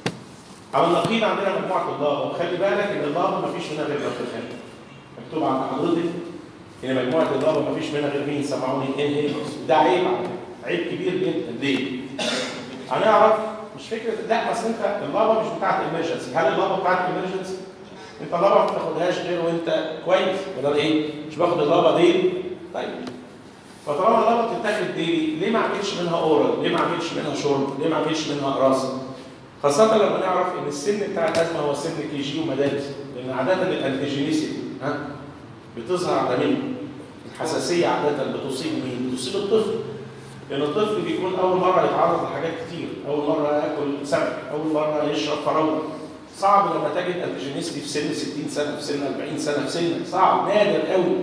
على النقيض عندنا مجموعه اللابا، وخلي بالك ان اللابا ما فيش منها غير بخاخات. مكتوب عند حضرتك ان مجموعه اللابا ما فيش منها غير مين؟ سمعوني ايه؟ ده عيب، عيب كبير جدا. ليه؟ هنعرف مش فكره لا بس انت اللابا مش بتاعت ايمرجنسي. هل اللابا بتاعت ايمرجنسي؟ انت اللابا ما بتاخدهاش غير وانت كويس، بدل ايه؟ مش باخد اللابا دي. طيب فطالما اللابا بتتاخد دي ليه ما اعملش منها اورال؟ ليه ما اعملش منها شرب؟ ليه ما اعملش منها قراصه؟ خاصة لما نعرف ان السن بتاع الازمه هو سن كي جي ومدارس، لان عادة الانتيجينيسيتي ها بتظهر على مين؟ الحساسية عادة بتصيب مين؟ بتصيب الطفل. لان الطفل بيكون اول مرة يتعرض لحاجات كتير، اول مرة ياكل سمك، اول مرة يشرب فراولة. صعب لما تجد انتيجينيسيتي في سن ستين سنة، في سن أربعين سنة، في سنك صعب، نادر قوي.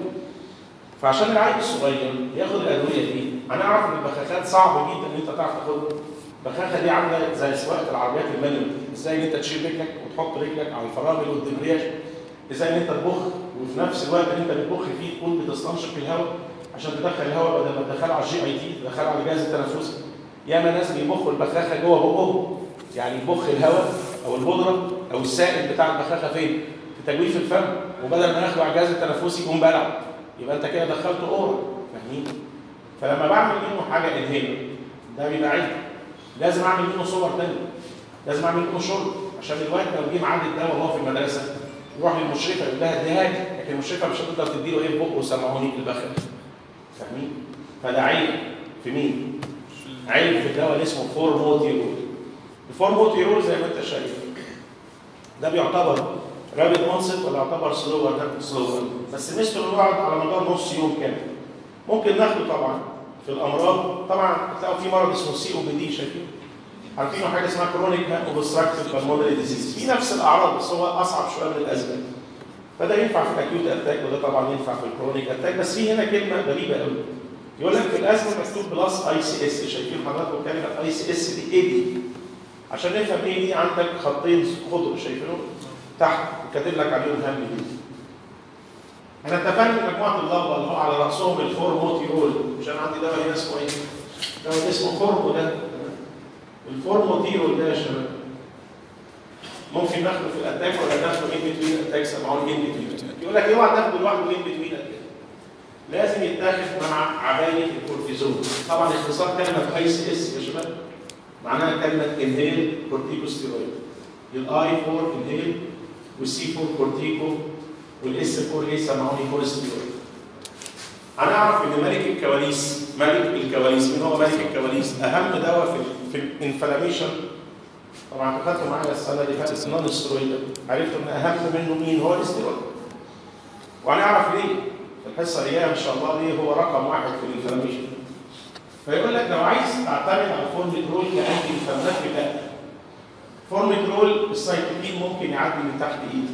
فعشان العيل الصغير ياخد الادوية دي، هنعرف ان البخاخات صعب جدا ان انت تعرف تاخدها. البخاخه دي عامله زي سواقه العربيات المانيوال، ازاي ان انت تشيل رجلك وتحط رجلك على الفرامل والدبرياج، ازاي ان انت تبخ وفي نفس الوقت اللي انت بتبخ فيه تكون بتستنشق الهواء عشان تدخل الهواء بدل ما تدخله على الجي اي تي تدخله على الجهاز التنفسي. ياما ناس بيبخوا البخاخه جوه بقهم، يعني يبخ الهواء او البودره او السائل بتاع البخاخه فين؟ في تجويف الفم، وبدل ما ياخده على الجهاز التنفسي يقوم بلع، يبقى انت كده دخلته اورا. فاهمين؟ فلما بعمل منه حاجه انهيلر ده بيبقى عيب. لازم اعمل منه صور ثانيه، لازم اعمل منه شرب، عشان الوقت لو جه معاد الدواء وهو في المدرسه يروح للمشرفه يقول لها اديها لي، لكن المشرفه مش هتقدر تديله ايه في بقه وسمعوني البخاخه. فاهمين؟ فده عيب في مين؟ عيب في الدواء اللي اسمه فورموتيرول. الفورموتيرول زي ما انت شايف ده بيعتبر رابد اونست ولا يعتبر سلور؟ سلور، بس ميزته انه يقعد على مدار نص يوم كامل. ممكن ناخده طبعا في الامراض، طبعا تلاقوا في مرض اسمه سي او بي دي، شايفين؟ عارفين حاجه اسمها كرونيك اوبستراكتيف بالمونري ديزيز، في نفس الاعراض بس هو اصعب شويه من الازمه. فده ينفع في الاكيوت اتاك وده طبعا ينفع في الكرونيك اتاك، بس في هنا كلمه غريبه قوي. يقول لك في الازمه مكتوب بلس اي سي اس، شايفين حضراتكم كلمه اي سي اس دي ايه دي؟ عشان نفهم ايه دي، عندك خطين خضر شايفينهم تحت وكاتب لك عليهم هم دي. احنا اتفقنا مجموعه اللمبه اللي هو على راسهم الفورموتيرول، عشان عندي دواء هنا اسمه ايه؟ دواء اسمه فورمو ده. الفورموتيرول ده يا شباب ممكن ناخده في الاتاك ولا ناخده ان بتوين اتاك، سمعوا لي ان بتوين. يقول لك اوعى تاخده لوحده ان بتوين اتاك. لازم يتاخد مع عبايه الكورتيزون. طبعا اختصار كلمه اي سي اس يا شباب معناها كلمه انهيل كورتيكوستيرويد. الاي فور انهيل والسي فور كورتيكو والاس فور ايه سمعوني كورستيرويد. هنعرف ان ملك الكواليس، ملك الكواليس، مين هو ملك الكواليس؟ اهم دواء في في الانفلاميشن طبعا خدته معايا السنه اللي فاتت نون سترويد، عرفت ان اهم منه مين؟ هو الاسترويد. وهنعرف ليه في الحصه الجايه ان شاء الله ليه هو رقم واحد في الانفلاميشن. فيقول لك لو عايز تعتمد على الفورميترول كانتي انفلاماتوري لا. فورميترول السيتوكين ممكن يعدي من تحت ايده.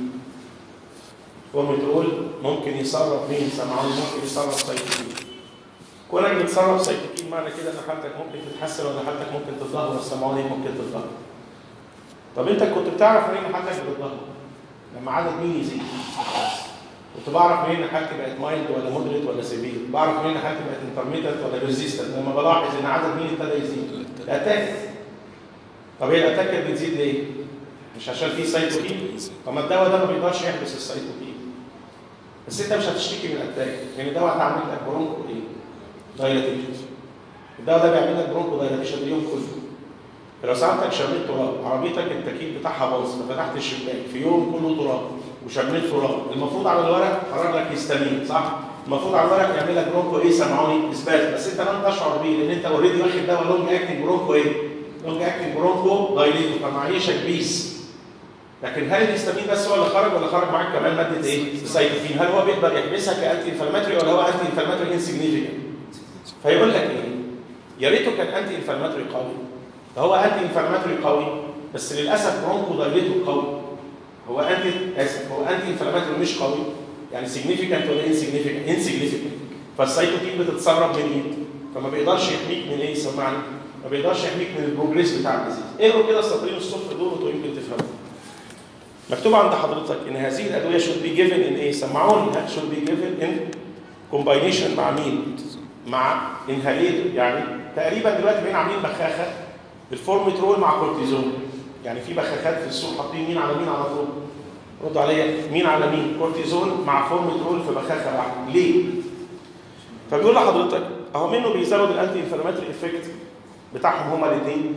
فورميترول ممكن يسرب مين؟ سمعوني ممكن يسرب سيتوكين. كونك بتسرب سيتوكين معنى كده ان حالتك ممكن تتحسن ولا حالتك ممكن تتدهور، سمعوني ممكن تتدهور. طب انت كنت بتعرف منين ان حالتك بتتدهور؟ لما عدد مين يزيد. كنت بعرف منين ان حالتي بقت مايلد ولا مودريت ولا سيفير؟ بعرف منين ان حالتي بقت انترميتنت ولا ريزيستنت؟ لما بلاحظ ان عدد مين ابتدى يزيد؟ الاتاك. طب هي الاتاك كانت بتزيد ليه؟ مش عشان في سيتوكين؟ طب ما الدواء ده ما بيقدرش يحبس السيتوكين. بس انت مش هتشتكي من الاتاك، لان الدواء ده عامل لك برونكو ايه؟ دايلاتيشن. الدواء ده بيعمل لك برونكو دايلاتيشن اليوم كله. فلو ساعتك شميت تراب، عربيتك التكييف بتاعها باظ، ففتحت الشباك في يوم كله تراب وشميت تراب، المفروض على الورق قرر لك هيستامين، صح؟ المفروض على الورق يعمل لك برونكو ايه سمعوني؟ اثبات، بس انت لن تشعر بيه لان انت اوريدي واخد دواء لونج اكتنج برونكو ايه؟ لونج اكتنج برونكو دايليتو، فمعيشك بيس. لكن هل الهيستامين بس هو اللي خرج ولا خرج معاك كمان ماده ايه؟ السيتوكين، هل هو بيقدر يحبسها كانتي انفلاماتوري ولا هو انتي انفلاماتوري انسجنيفيكانت؟ فيقول لك ايه؟ يا ريته كان انتي انفلاماتوري قوي. فهو انتي انفلاماتوري قوي بس للاسف برونكو دايليتو قوي. هو انتي اسف هو انتي انفلاماتوري مش قوي، يعني سيجنيفيكانت ولا انسيجنيفيكانت؟ انسيجنيفيكانت. فالسيتوكين بتتسرب من ايه؟ فما بيقدرش يحميك من ايه؟ سمعني، ما بيقدرش يحميك من البروجريس بتاع الديزيز. اقروا كده السطرين الصفر دول وانتوا يمكن تفهموا. مكتوب عند حضرتك ان هذه الادويه should be given in ايه؟ سمعوني should be given in combination مع مين؟ مع انهاليتور. يعني تقريبا دلوقتي بقينا عاملين بخاخه الفورميترول مع كورتيزون. يعني في بخاخات في السوق حاطين مين على مين على طول؟ ردوا عليا، مين على مين؟ كورتيزون مع فورميترول في بخاخه واحده، ليه؟ فبيقول لحضرتك اهو منه بيزود الانتي انفلاماتوري افكت بتاعهم هما الاثنين.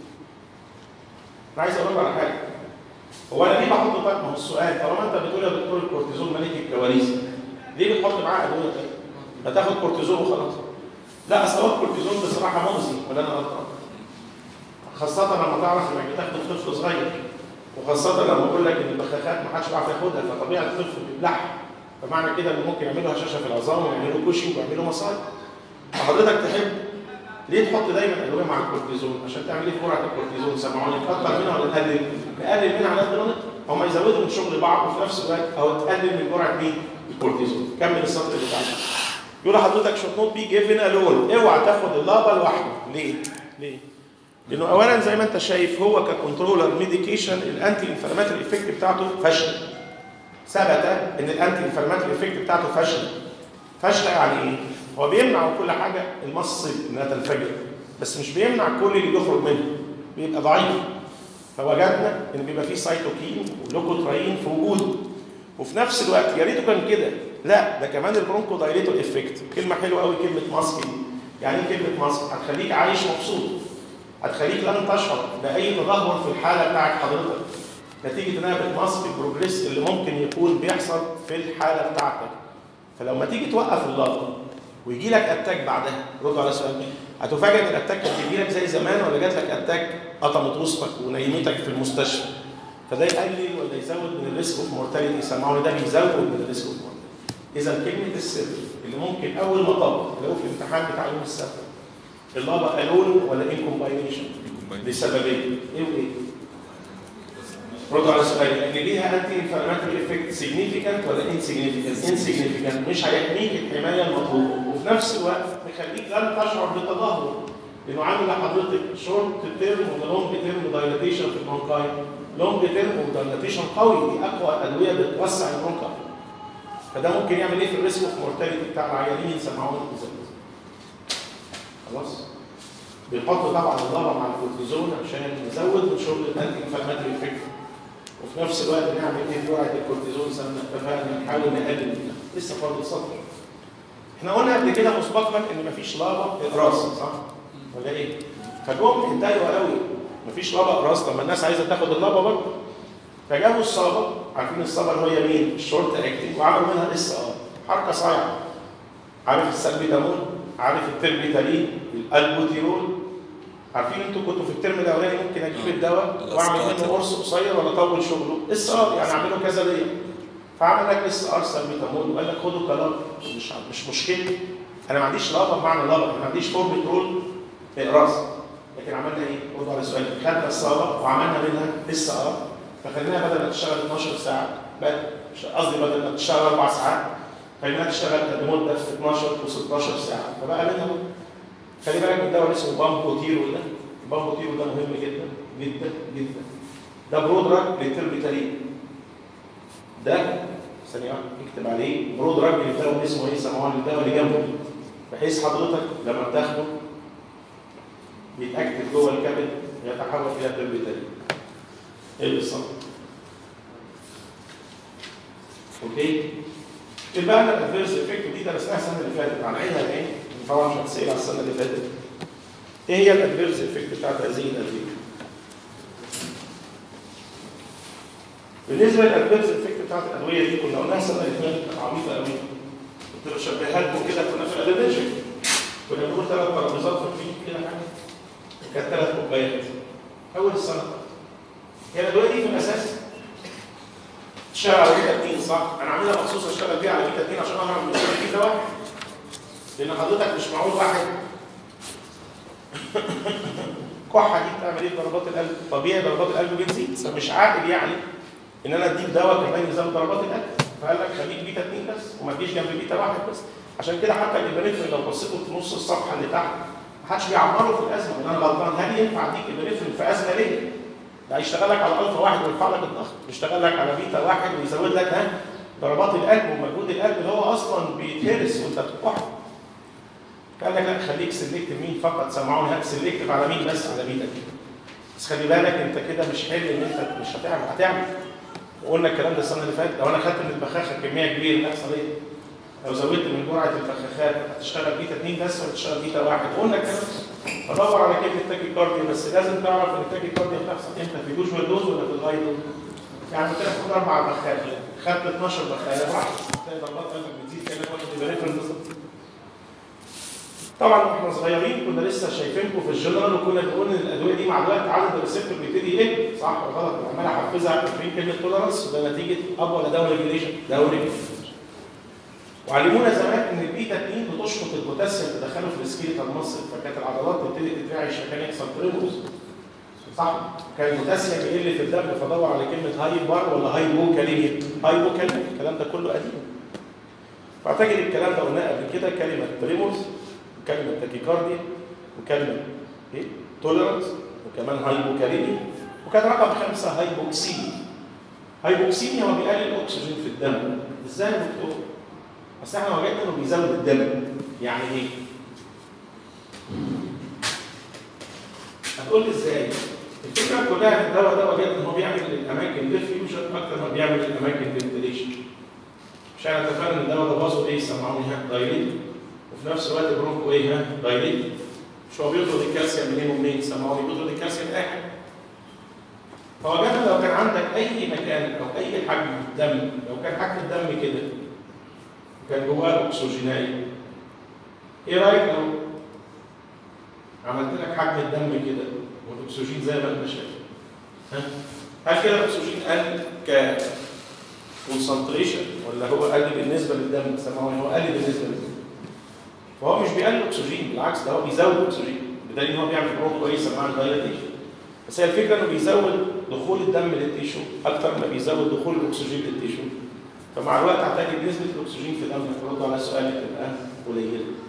انا عايز اقول لك على حاجه. هو انا ليه بحط طيب؟ ما هو السؤال طالما انت بتقول يا دكتور الكورتيزون ملك الكوارث، ليه بتحط معاه ادويه تانيه؟ ما تاخد كورتيزون وخلاص. لا اصل هو الكورتيزون بصراحه مؤذي ولا انا غلطان؟ خاصة لما تعرف انك بتاخد طفل صغير، وخاصة لما بقول لك ان البخاخات ما حدش بيعرف ياخدها، فطبيعي الطفل بيبلعها، فمعنى كده ان ممكن يعملوا هشاشة في العظام ويعملوا كوشنج ويعملوا مصايب. فحضرتك تحب ليه تحط دايما ادويه مع الكورتيزون؟ عشان تعمل ايه في جرعه الكورتيزون؟ سمعوني نكتر منها ولا نقلل؟ نقلل منها على قد ما نقدر، هم يزودوا من شغل بعض وفي نفس الوقت او تقلل من جرعه مين؟ الكورتيزون. كمل السطر بتاعك. يقول لحضرتك should not be given alone، اوعى تاخد اللابا لوحده. ليه؟ ليه؟ لانه اولا زي ما انت شايف هو ككنترولر ميديكيشن الانتي انفلاماتوري افكت بتاعته فاشله. ثبت ان الانتي انفلاماتوري افكت بتاعته فاشله. فاشله يعني ايه؟ هو بيمنع كل حاجه المصل انها تنفجر، بس مش بيمنع كل اللي بيخرج منه، بيبقى ضعيف. فوجدنا ان بيبقى فيه سيتوكين ولوكوتراين في وجوده، وفي نفس الوقت يا ريته كان كده، لا ده كمان البرونكو دايليتور افكت. كلمه حلوه قوي كلمه ماسك. يعني ايه كلمه ماسك؟ هتخليك عايش مبسوط، هتخليك لن تشعر باي تدهور في الحاله بتاعت حضرتك نتيجه انها بتماسك البروجريس اللي ممكن يكون بيحصل في الحاله بتاعتك. فلو ما تيجي توقف اللقطه ويجي لك اتاك بعدها، رد على سؤال، هتفاجئ ان الاتاك كانت بتجي لك زي زمان ولا جات لك اتاك قطمت وسطك ونيمتك في المستشفى؟ فده يقلل ولا يزود من الريسك اوف مورتاليتي؟ سمعوني ده بيزود من الريسك اوف مورتاليتي. اذا كلمه السر اللي ممكن اول ما طبق لو في الامتحان بتاع يوم السبت اللابا الون ولا ان كومباينيشن لسببين ايه وايه؟ ردوا على السؤال. لان ليها انتي انفلاماتوري افكت سيجنيفيكانت ولا انسيجنيفيكانت؟ انسيجنيفيكانت، مش هيحميك الحمايه المطلوبه. وفي نفس الوقت مخليك لن تشعر بتدهور، لانه عامل لحضرتك شورت تيرم ولونج تيرم دايلاتيشن في البرونكاي. لونج تيرم ودايلاتيشن قوي، دي اقوى ادويه بتوسع البرونكاي. فده ممكن يعمل ايه في الريسك اوف مورتاليتي بتاع العيانين يسمعون الازاز. خلاص؟ بيحطوا طبعا اللابا مع الكورتيزون عشان نزود من شغل الانتي انفلاماتوري افكت، وفي نفس الوقت نعمل ايه جرعه الكورتيزون زي ما اتفقنا، نحاول نقلل منها. لسه فاضل سطر. احنا قلنا قبل كده مسبقا ان مفيش لابا اقراص، صح؟ ولا ايه؟ فجم اتضايقوا قوي، مفيش لابا اقراص، لما الناس عايزه تاخد اللابا برضه. فجابوا الصابه، عارفين الصابه اللي هي مين؟ الشورت اكتنج، وعملوا منها اس ار، حركه صايعه. عارف السلبيتامول؟ عارف التربيتالين؟ الالبوتيرول؟ عارفين انتوا كنتوا في الترم الاولاني ممكن اجيب الدواء واعمل منه قرص قصير ولا اطول شغله؟ اس ار، يعني اعمله كذا ليه؟ فعمل لك اس ار سلبيتامول وقال لك خده كلام، مش مش مشكله. انا ما عنديش لابا بمعنى لابا، انا ما عنديش فوربيترول اقراص. لكن عملنا ايه؟ رد على السؤال، خدنا الصابه وعملنا منها اس ار، فخليناها بدل ما تشتغل اتناشر ساعه، قصدي بدل ما تشتغل اربع ساعات، خليناها تشتغل لمده اتناشر وستاشر ساعه، فبقى منها. خلي بالك من الدواء اللي اسمه بامبوتيرول ده، البامبوتيرول ده مهم جدا جدا جدا. ده برودراج للتربيتالين. ده ثانية واحدة اكتب عليه برودراج للدواء اسمه ايه؟ سموه الدواء اللي جنبه، بحيث حضرتك لما بتاخده بيتاكتف جوه الكبد يتحول الى تربيتالين. ايه اللي صار؟ اوكي؟ يبقى انا الادفيرس افكت دي درسناها السنه اللي فاتت، هنعيدها تاني طبعا مش هتسال على السنه اللي فاتت. ايه هي الادفيرس افكت بتاعت هذه الادويه؟ بالنسبه للادفيرس افكت بتاعت الادويه دي كنا قلناها السنه اللي فاتت، كانت عبيطه قوي. كنت بشبهها لكم كده، كنا في الادفيرشن كنا بنقول ثلاث ترابيزات في الفيل كده حاجه، كانت ثلاث كوبايات اول السنه. هي الادويه دي في الاساس تشتغل على بيتا اتنين، صح؟ انا عاملها مخصوص اشتغل بيها على بيتا اتنين عشان اعرف بشتغل بيتا واحد. لان حضرتك مش معقول واحد كحه دي بتعمل ايه في ضربات القلب؟ طبيعي ضربات القلب بتزيد، مش عاقل يعني ان انا اديك دواء كمان يزود ضربات القلب، فقال لك خليك بيتا اتنين بس وما تجيش جنب بيتا واحد بس. عشان كده حتى الابنفرين لو بصيتوا في نص الصفحه اللي تحت ما حدش بيعمره في الازمه، ان انا غلطان، هل ينفع اديك ابنفرين في ازمه ليه؟ ده هيشتغل لك على الفا واحد ويرفع لك الضغط، بيشتغل لك على بيتا واحد ويزود لك ها ضربات القلب ومجهود القلب اللي هو اصلا بيتهرس وانت بتكح. قال لك لا خليك سلكتيف مين فقط، سمعوني هات سلكتيف على مين بس؟ على بيتا كده. بس خلي بالك انت كده مش حل ان انت مش هتعمل، هتعمل. وقلنا الكلام ده السنه اللي فاتت، لو انا خدت من البخاخه كميه كبيره هيحصل ايه؟ لو زودت من جرعه البخاخات هتشتغل بيتا اتنين بس ولا تشتغل بيتا واحد؟ قلنا الكلام ده. فدور على كلمه تاكي كارديا، بس لازم تعرف ان التاكي كارديا بتحصل امتى؟ في اليوجوال دوز ولا في الهاي دوز؟ يعني قلت لك خد اربع بخاخات، خدت اتناشر بخاخه واحده تلاقي ضربات قلبك بتزيد كانك واخد البريفرال بالظبط. طبعا واحنا صغيرين كنا لسه شايفينكم في الجنرال وكنا بنقول ان الادويه دي مع الوقت عدد الريسبتور بيبتدي يقل، صح ولا غلط؟ عمال احفزها، عارفين كلمه تولرنس وده نتيجه اب ولا داون ريجوليشن؟ داون ريجوليشن. وعلمونا زمان ان البيتا اتنين بتشفط البوتاسيوم تدخله في السكيلتال ماسل، فكانت العضلات تبتدي تترعش عشان يحصل تريموز، صح؟ كان البوتاسيوم بيقل في الدم، فدور على كلمه هايبر ولا هايبوكاليميا؟ هايبوكاليميا، الكلام ده كله قديم. فاعتقد الكلام ده قلناه قبل كده، كلمه تريموز وكلمه تاكيكارديا وكلمه ايه؟ توليرانس وكمان هايبوكاليميا، وكان رقم خمسه هايبوكسيميا. هايبوكسيميا هو بيقلل الاكسجين في الدم. ازاي يا دكتور؟ بس احنا وجدنا انه بيزود الدم. يعني ايه؟ هتقول لي ازاي؟ الفكره كلها ان الدواء ده وجدنا ان هو بيعمل الاماكن ديفيوجن اكتر ما بيعمل الاماكن فنتيليشن. مش احنا اتفقنا ان الدواء ده بازو ايه؟ سمعوني ها دايليت، وفي نفس الوقت برونكو ايه؟ ها دايليت. مش هو بيطرد الكالسيوم منين ومنين؟ سمعوني بيطرد الكالسيوم من اي حاجه. فوجدنا لو كان عندك اي مكان او اي حجم دم، لو كان حجم الدم كده وكان جواه اكسجينيه، ايه رايك لو عملت لك حجم الدم كده والاكسجين زي ما انت شايف؟ ها؟ هل كده الاكسجين قل ك كونسنتريشن ولا هو قل بالنسبه للدم؟ سمعوني هو قل بالنسبه للدم. فهو مش بيقلل الاكسجين، بالعكس ده هو بيزود الاكسجين، بدليل ان هو بيعمل برونكو كويسه مع الدايلاتيشن. بس هي الفكره انه بيزود دخول الدم للتيشو اكتر ما بيزود دخول الاكسجين للتيشو. فمع الوقت هتلاقي نسبه الاكسجين في دمك، برضه على السؤال تبقى قليله.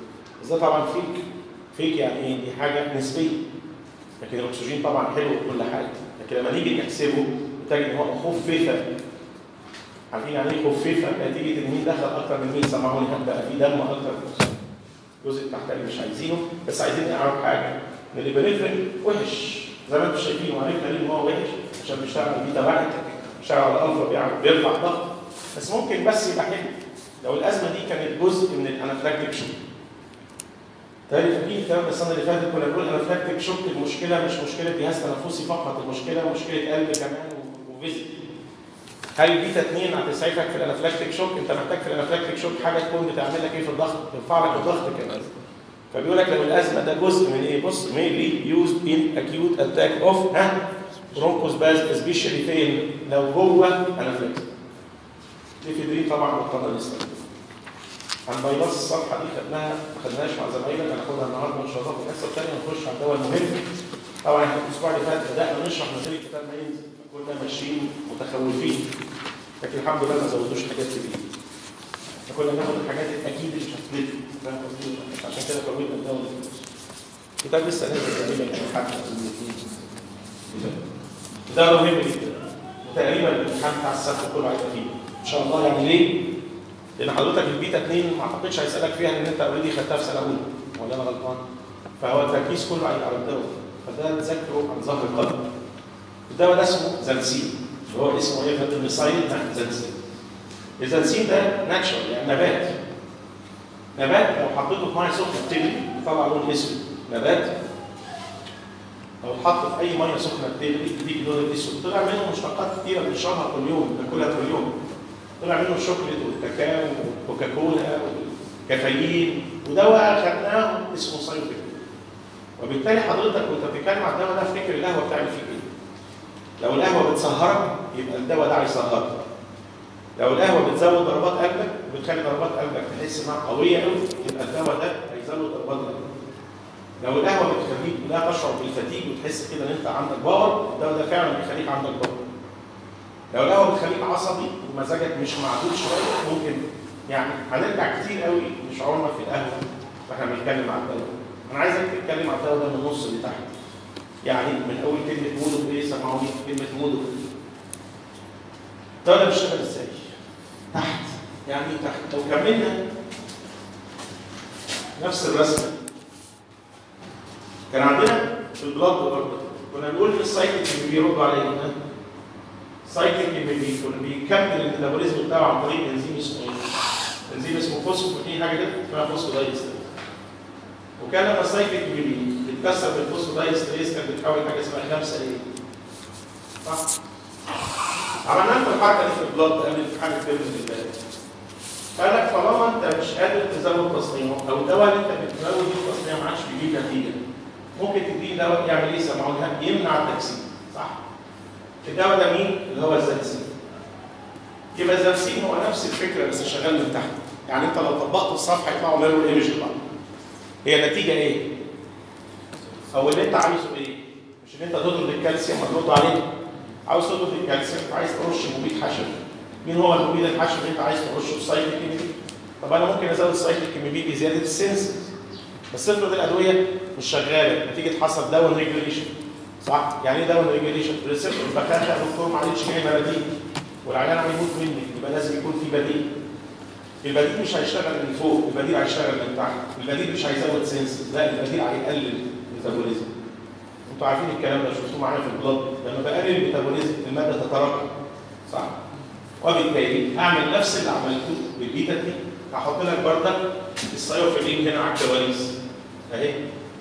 بس ده طبعا فيك فيك يعني ايه؟ دي حاجه نسبيه. لكن الاكسجين طبعا حلو وكل حاجه، لكن لما نيجي نحسبه تجد ان هو خفيفه. عارفين يعني ايه خفيفه؟ نتيجه ان مين دخل اكتر من مين؟ سمعوني بقى في دم اكتر. الجزء التحتاني مش عايزينه، بس عايزين نعرف حاجه ان الابنفرين وحش زي ما انتم شايفين، وعرفنا ليه ان هو وحش عشان بيشتغل بيتا واحد، بيشتغل على الالفا، بيعمل بيرفع ضغط. بس ممكن بس يبقى حلو لو الازمه دي كانت جزء من الانافلاكتيك شوك. تاني فاكرين الكلام السنه اللي فاتت كنا بنقول انافلاكتيك شوك المشكله مش مشكله جهاز تنفسي فقط، المشكله مشكله قلب كمان وفيزيت. هل البيتا اتنين هتسعفك في الانافلاكتيك شوك؟ انت محتاج في الانافلاكتيك شوك حاجه تكون بتعمل لك ايه في الضغط؟ ترفع لك الضغط كمان. فبيقول لك لو الازمه ده جزء من ايه؟ بص mainly used in acute attack of ها bronchospasm especially فين؟ لو جوه انافلاكتيك. ليفيدرين طبعا بطلنا نستخدمه. عن بايباس الصفحه دي خدناها ما خدناهاش مع زمايلك، هناخدها النهارده ان شاء الله في الحصه الثانيه ونخش على الدواء المهم. طبعا احنا الاسبوع اللي فات بدانا نشرح من غير الكتاب ما ينزل، كنا ماشيين متخوفين، لكن الحمد لله ما زودوش حاجات كتير. فكنا بناخد الحاجات الاكيد اللي شفناها، فاهم قصدي؟ عشان كده طولنا الدواء ده. الكتاب لسه نازل تقريبا من حد ده مهم جدا، وتقريبا الامتحان بتاع السنه كله هيبقى فيه ان شاء الله. يعني ليه؟ لان حضرتك البيتا اتنين ما اعتقدش هيسالك فيها لان انت اوريدي خدتها في سنه اولى، ولا انا غلطان؟ فهو التركيز كله هيبقى على الدواء، فده تذاكره عن ظهر القلب. الدواء ده اسمه زنسين، اللي هو اسمه ايه؟ فيتامين زنسين. الزنسين ده ناتشورال يعني نبات. نبات لو حطيته في ميه سخنه بتغلي بيطلع لون اسود، نبات لو اتحط في اي ميه سخنه بتغلي يديك اللون الاسود. طلع منه مشتقات كتيره بنشربها كل يوم، بناكلها كل يوم. طلع منه الشوكليت والكاكاو والكوكاكولا والكافيين، ودواء خدناه اسمه سايوفيك. وبالتالي حضرتك وانت بتتكلم على الدواء ده افتكر القهوه بتعمل فيك ايه؟ لو القهوه بتسهرك يبقى الدواء ده هيسهرك. لو القهوه بتزود ضربات قلبك وبتخلي ضربات قلبك تحس انها قويه قوي يبقى الدواء ده هيزود ضربات قلبك. لو القهوه بتخليك لا تشعر بالفتيج وتحس كده ان انت عندك باور، الدواء ده فعلا بيخليك عندك باور. لو القهوه بتخليك عصبي ومزاجك مش معدول شويه ممكن يعني هنرجع كتير قوي لشعورنا في القهوه واحنا بنتكلم على الدواء. انا عايزك تتكلم على الدواء ده من النص اللي تحت. يعني من اول كلمه مودو ايه؟ سمعوني كلمه مودو. الدواء ده بيشتغل ازاي؟ تحت. يعني ايه تحت؟ لو كملنا نفس الرسمه كان عندنا في البلاد برضه كنا بنقول ان السايكل بيردوا علينا. سايكل بي كنا بيكمل الميتابوليزم بتاعه عن طريق انزيم اسمه ايه؟ انزيم اسمه فوسفودايستريز، حاجه كده اسمها فوسفودايستريز. وكان لما السايكل بي بيتكسر بالفوسفودايستريز كانت بتحول حاجه اسمها خمسه ايه؟ صح؟ عملنا لكم الحركه دي في البلاد قبل الامتحان الترم اللي فات. قال لك طالما انت مش قادر تزود تصنيعه او الدواء اللي انت بتزود فيه التصنيع ما عادش بيجيب نتيجه، ممكن تديه دواء يعمل ايه؟ سمعونها يمنع التكسير، صح؟ الدواء ده مين؟ اللي هو الزنسين. يبقى الزنسين هو نفس الفكره بس شغال من تحت. يعني انت لو طبقت الصفحه يطلعوا ميرور ايمج لبعض. هي النتيجه ايه؟ او اللي انت عايزه ايه؟ مش ان انت تضرب الكالسيوم هترد عليه. عاوز تضرب الكالسيوم عايز ترش مبيد حشو. مين هو المبيد الحشو اللي انت عايز ترشه؟ السايكليك كيميبي. طب انا ممكن ازود السايكليك كيميبي بزياده السنس. بس افرض الادويه مش شغاله نتيجه حصل داون ريجوليشن. صح؟ يعني ايه داون ريجوليشن؟ ريسبتور البخاخه يا دكتور ما عادش جاي بديل والعيان عم يموت منك، يبقى لازم يكون في بديل. البديل مش هيشتغل من فوق، البديل هيشتغل من تحت، البديل مش هيزود سنس، لا البديل هيقلل الميتابوليزم. انتوا عارفين الكلام ده شفتوه معايا في البلاد، لما بقلل الميتابوليزم الماده تتراكم. صح؟ وبالتالي اعمل نفس اللي عملته بالبيتا اتنين، هحط لك بردك السايوفيلين هنا على الكواليس اهي.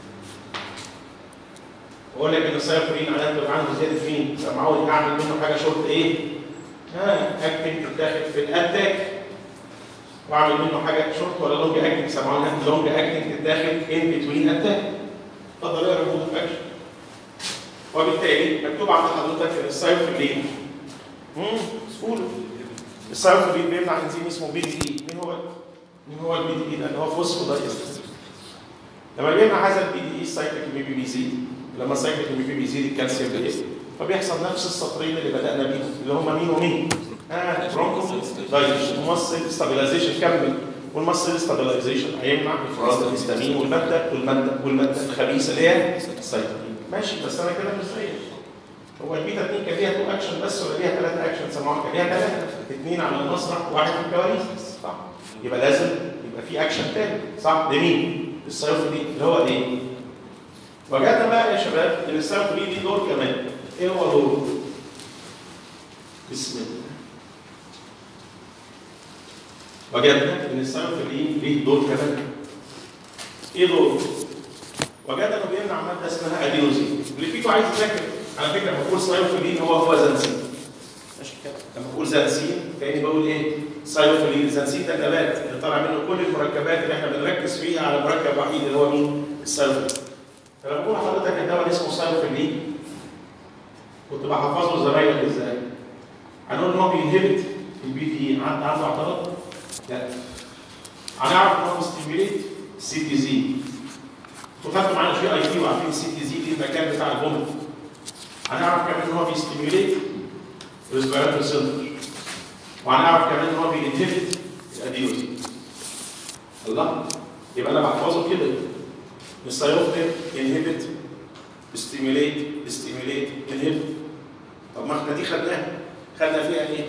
بقول لك ان السايوفيلين عنده عنده زياده مين؟ سمعوني اعمل منه حاجه شورت ايه؟ ها اكتنج تتاخد في الاتاك واعمل منه حاجه شورت ولا لونج اكتنج؟ سمعوني لونج اكتنج تتاخد ان بتوين اتاك. اتفضل اقرا المود اوف اكشن. وبالتالي مكتوب عند حضرتك ان السايوفيلين امم سهوله. السايوفيلين بيمنع انزيم اسمه بي دي اي. مين هو؟ مين هو البي دي اي؟ لان هو فوسفودايستريز. لما بيمنع هذا البي دي اي السايكليك كيميبي بيزيد. لما السايكليك كيميبي بيزيد الكالسيوم بيزيد. فبيحصل نفس السطرين اللي بدانا بيهم اللي هم مين ومين؟ اه برونكو دايليشن ممثل ستابيلايزيشن. كمل والمصل ستابلايزيشن هيمنع افراز الهستامين والماده والماده والماده الخبيثه اللي هي السيتوكين. ماشي، بس انا كده مش زيك. هو البيتا اتنين كان ليها تو اكشن بس ولا ليها ثلاثه اكشن؟ سمعوا كان ليها ثلاثه، اثنين على المسرح وواحد في الكواليس، صح؟ يبقى لازم يبقى في اكشن تاني، صح؟ لمين؟ السيتوكين اللي هو ايه؟ وجدنا بقى يا شباب ان السيتوكين ليه دور كمان. ايه هو دوره؟ بسم الله. وجدنا ان السيتوكين ليه دور كمان. ايه دوره؟ وجدنا انه بيمنع ماده اسمها ادينوزين. اللي فيكم عايز يذاكر على فكره لما بقول سيتوكين هو هو زنسين. ماشي كده؟ لما بقول زنسين كاني بقول ايه؟ سيتوكين. زنسين ده النبات اللي طالع منه كل المركبات اللي احنا بنركز فيها على مركب وحيد اللي هو مين؟ السيتوكين. فلما بقول لحضرتك الدواء اسمه سيتوكين كنت بحفظه لزمايلك ازاي؟ هنقول ان هو بينهبت البي دي اي. عنده عنده اعتراض؟ لا. هنعرف ان هو بيستيميليت السي تي زي. وخدتوا معانا في اي تي وعارفين السي تي زي دي المكان بتاع الفوميت. هنعرف كمان ان هو بيستيميليت الريسبيراتوري سنتر. وهنعرف كمان ان هو بينهبت الادينوزين. الله، يبقى انا بحفظه كده. السيتوكين انهبت ستيميليت ستيميليت انهبت. طب ما احنا دي خدناها. خدنا فيها ايه؟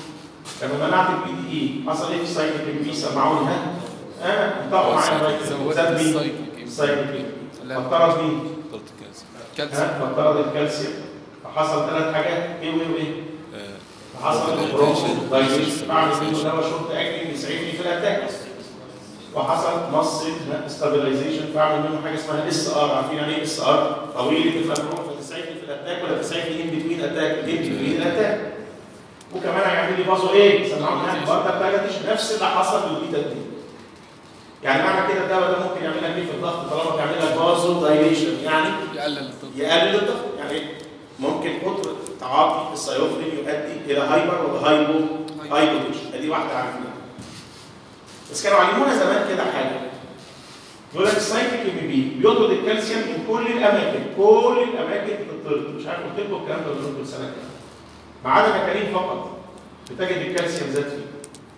لما منعت البي دي اي حصل ايه في السايكلين بي؟ سمعوني ها؟ اه انطقوا معايا زاد مين؟ السايكلين. فطرد مين؟ الكالسيوم. فطرد الكالسيوم. فحصل ثلاث حاجات ايه وايه وايه؟ فحصل برونكو دايليشن بعمل منه دواء شورت اكتنج يساعدني في الاتاك. وحصل مصل ستابلايزيشن بعمل منه حاجه اسمها اس ار. عارفين يعني ايه اس ار؟ طويل الفلاترون فتساعدني في الاتاك ولا تساعدني ان بتوين اتاك؟ ان بتوين اتاك. وكمان هيعمل لي بازو ايه؟ سمعونا برضه بتاعتش نفس اللي حصل بالبيتا اتنين. يعني معنى كده الدواء ده ممكن يعمل لك ايه في الضغط طالما بيعمل لك بازو دايليشن، يعني يقلل الضغط. يقلل الضغط، يعني ممكن كتر تعاطي السيتوكين يؤدي الى هايبر ولا هايبو هايبوتنشن. ادي واحده عارفينها. بس كانوا علمونا زمان كده حاجه. يقول لك السايكليك ام بي بيطرد الكالسيوم من كل الاماكن، كل الاماكن بتطرد. مش عارف قلت لكم الكلام ده ولا كل سنه كده. ما عدا مكانين فقط بتجد الكالسيوم زاد فيه.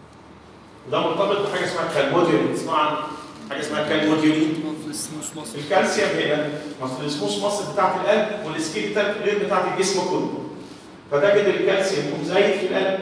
وده مرتبط بحاجه اسمها كالموديولين. اسمعوا عن حاجه اسمها كالموديولين. الكالسيوم هنا مصل السموث مصل بتاعت القلب والسكيلتال غير بتاعت الجسم كله. فتجد الكالسيوم يقوم زايد في القلب.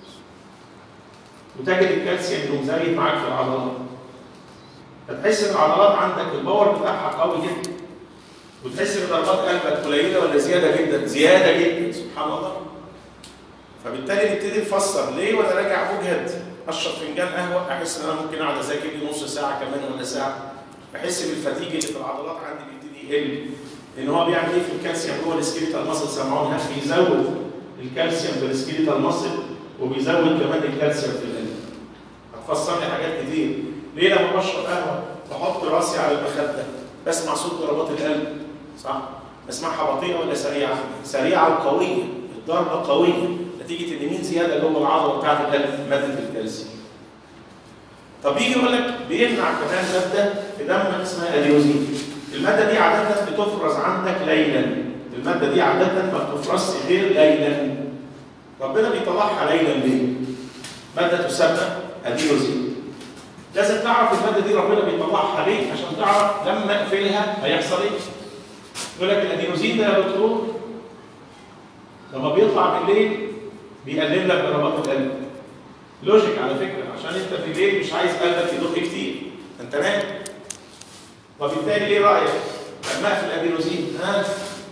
وتجد الكالسيوم يقوم زايد معاك في العضلات. فتحس ان العضلات عندك الباور بتاعها قوي جدا. وتحس ان ضربات قلبك قليله ولا زياده جدا؟ زياده جدا سبحان الله. فبالتالي نبتدي نفسر ليه وانا راجع مجهد اشرب فنجان قهوه احس ان انا ممكن اقعد اذاكر لي نص ساعه كمان ولا ساعه. بحس بالفتيج اللي في العضلات عندي بيبتدي يقل. لان هو بيعمل ايه في الكالسيوم جوه السكيليتال ماسل؟ سمعوني بيزود الكالسيوم في السكيليتال ماسل وبيزود كمان الكالسيوم في القلب. هتفسر لي حاجات كتير. ليه لما بشرب قهوه بحط راسي على المخده بسمع صوت ضربات القلب؟ صح؟ بسمعها بطيئه ولا سريعه؟ سريعه وقويه. الضربه قويه نتيجه ان مين زياده جوه العضله بتاعت القلب؟ ماده الكالسيوم. طب يجي يقول لك بيمنع كمان ماده في دمك اسمها ادينوزين. الماده دي عاده بتفرز عندك ليلا. الماده دي عاده ما بتفرزش غير ليلا. ربنا بيطلعها ليلا ليه؟ ماده تسمى ادينوزين. لازم تعرف الماده دي ربنا بيطلعها ليه عشان تعرف لما اقفلها هيحصل ايه. يقول لك الادينوزين ده يا دكتور لما بيطلع بالليل بيقلل لك ضربات القلب. لوجيك على فكره، عشان انت في الليل مش عايز قلبك يدق كتير، انت نايم. وبالتالي ايه رايك؟ لما اقفل الادينوزين ها؟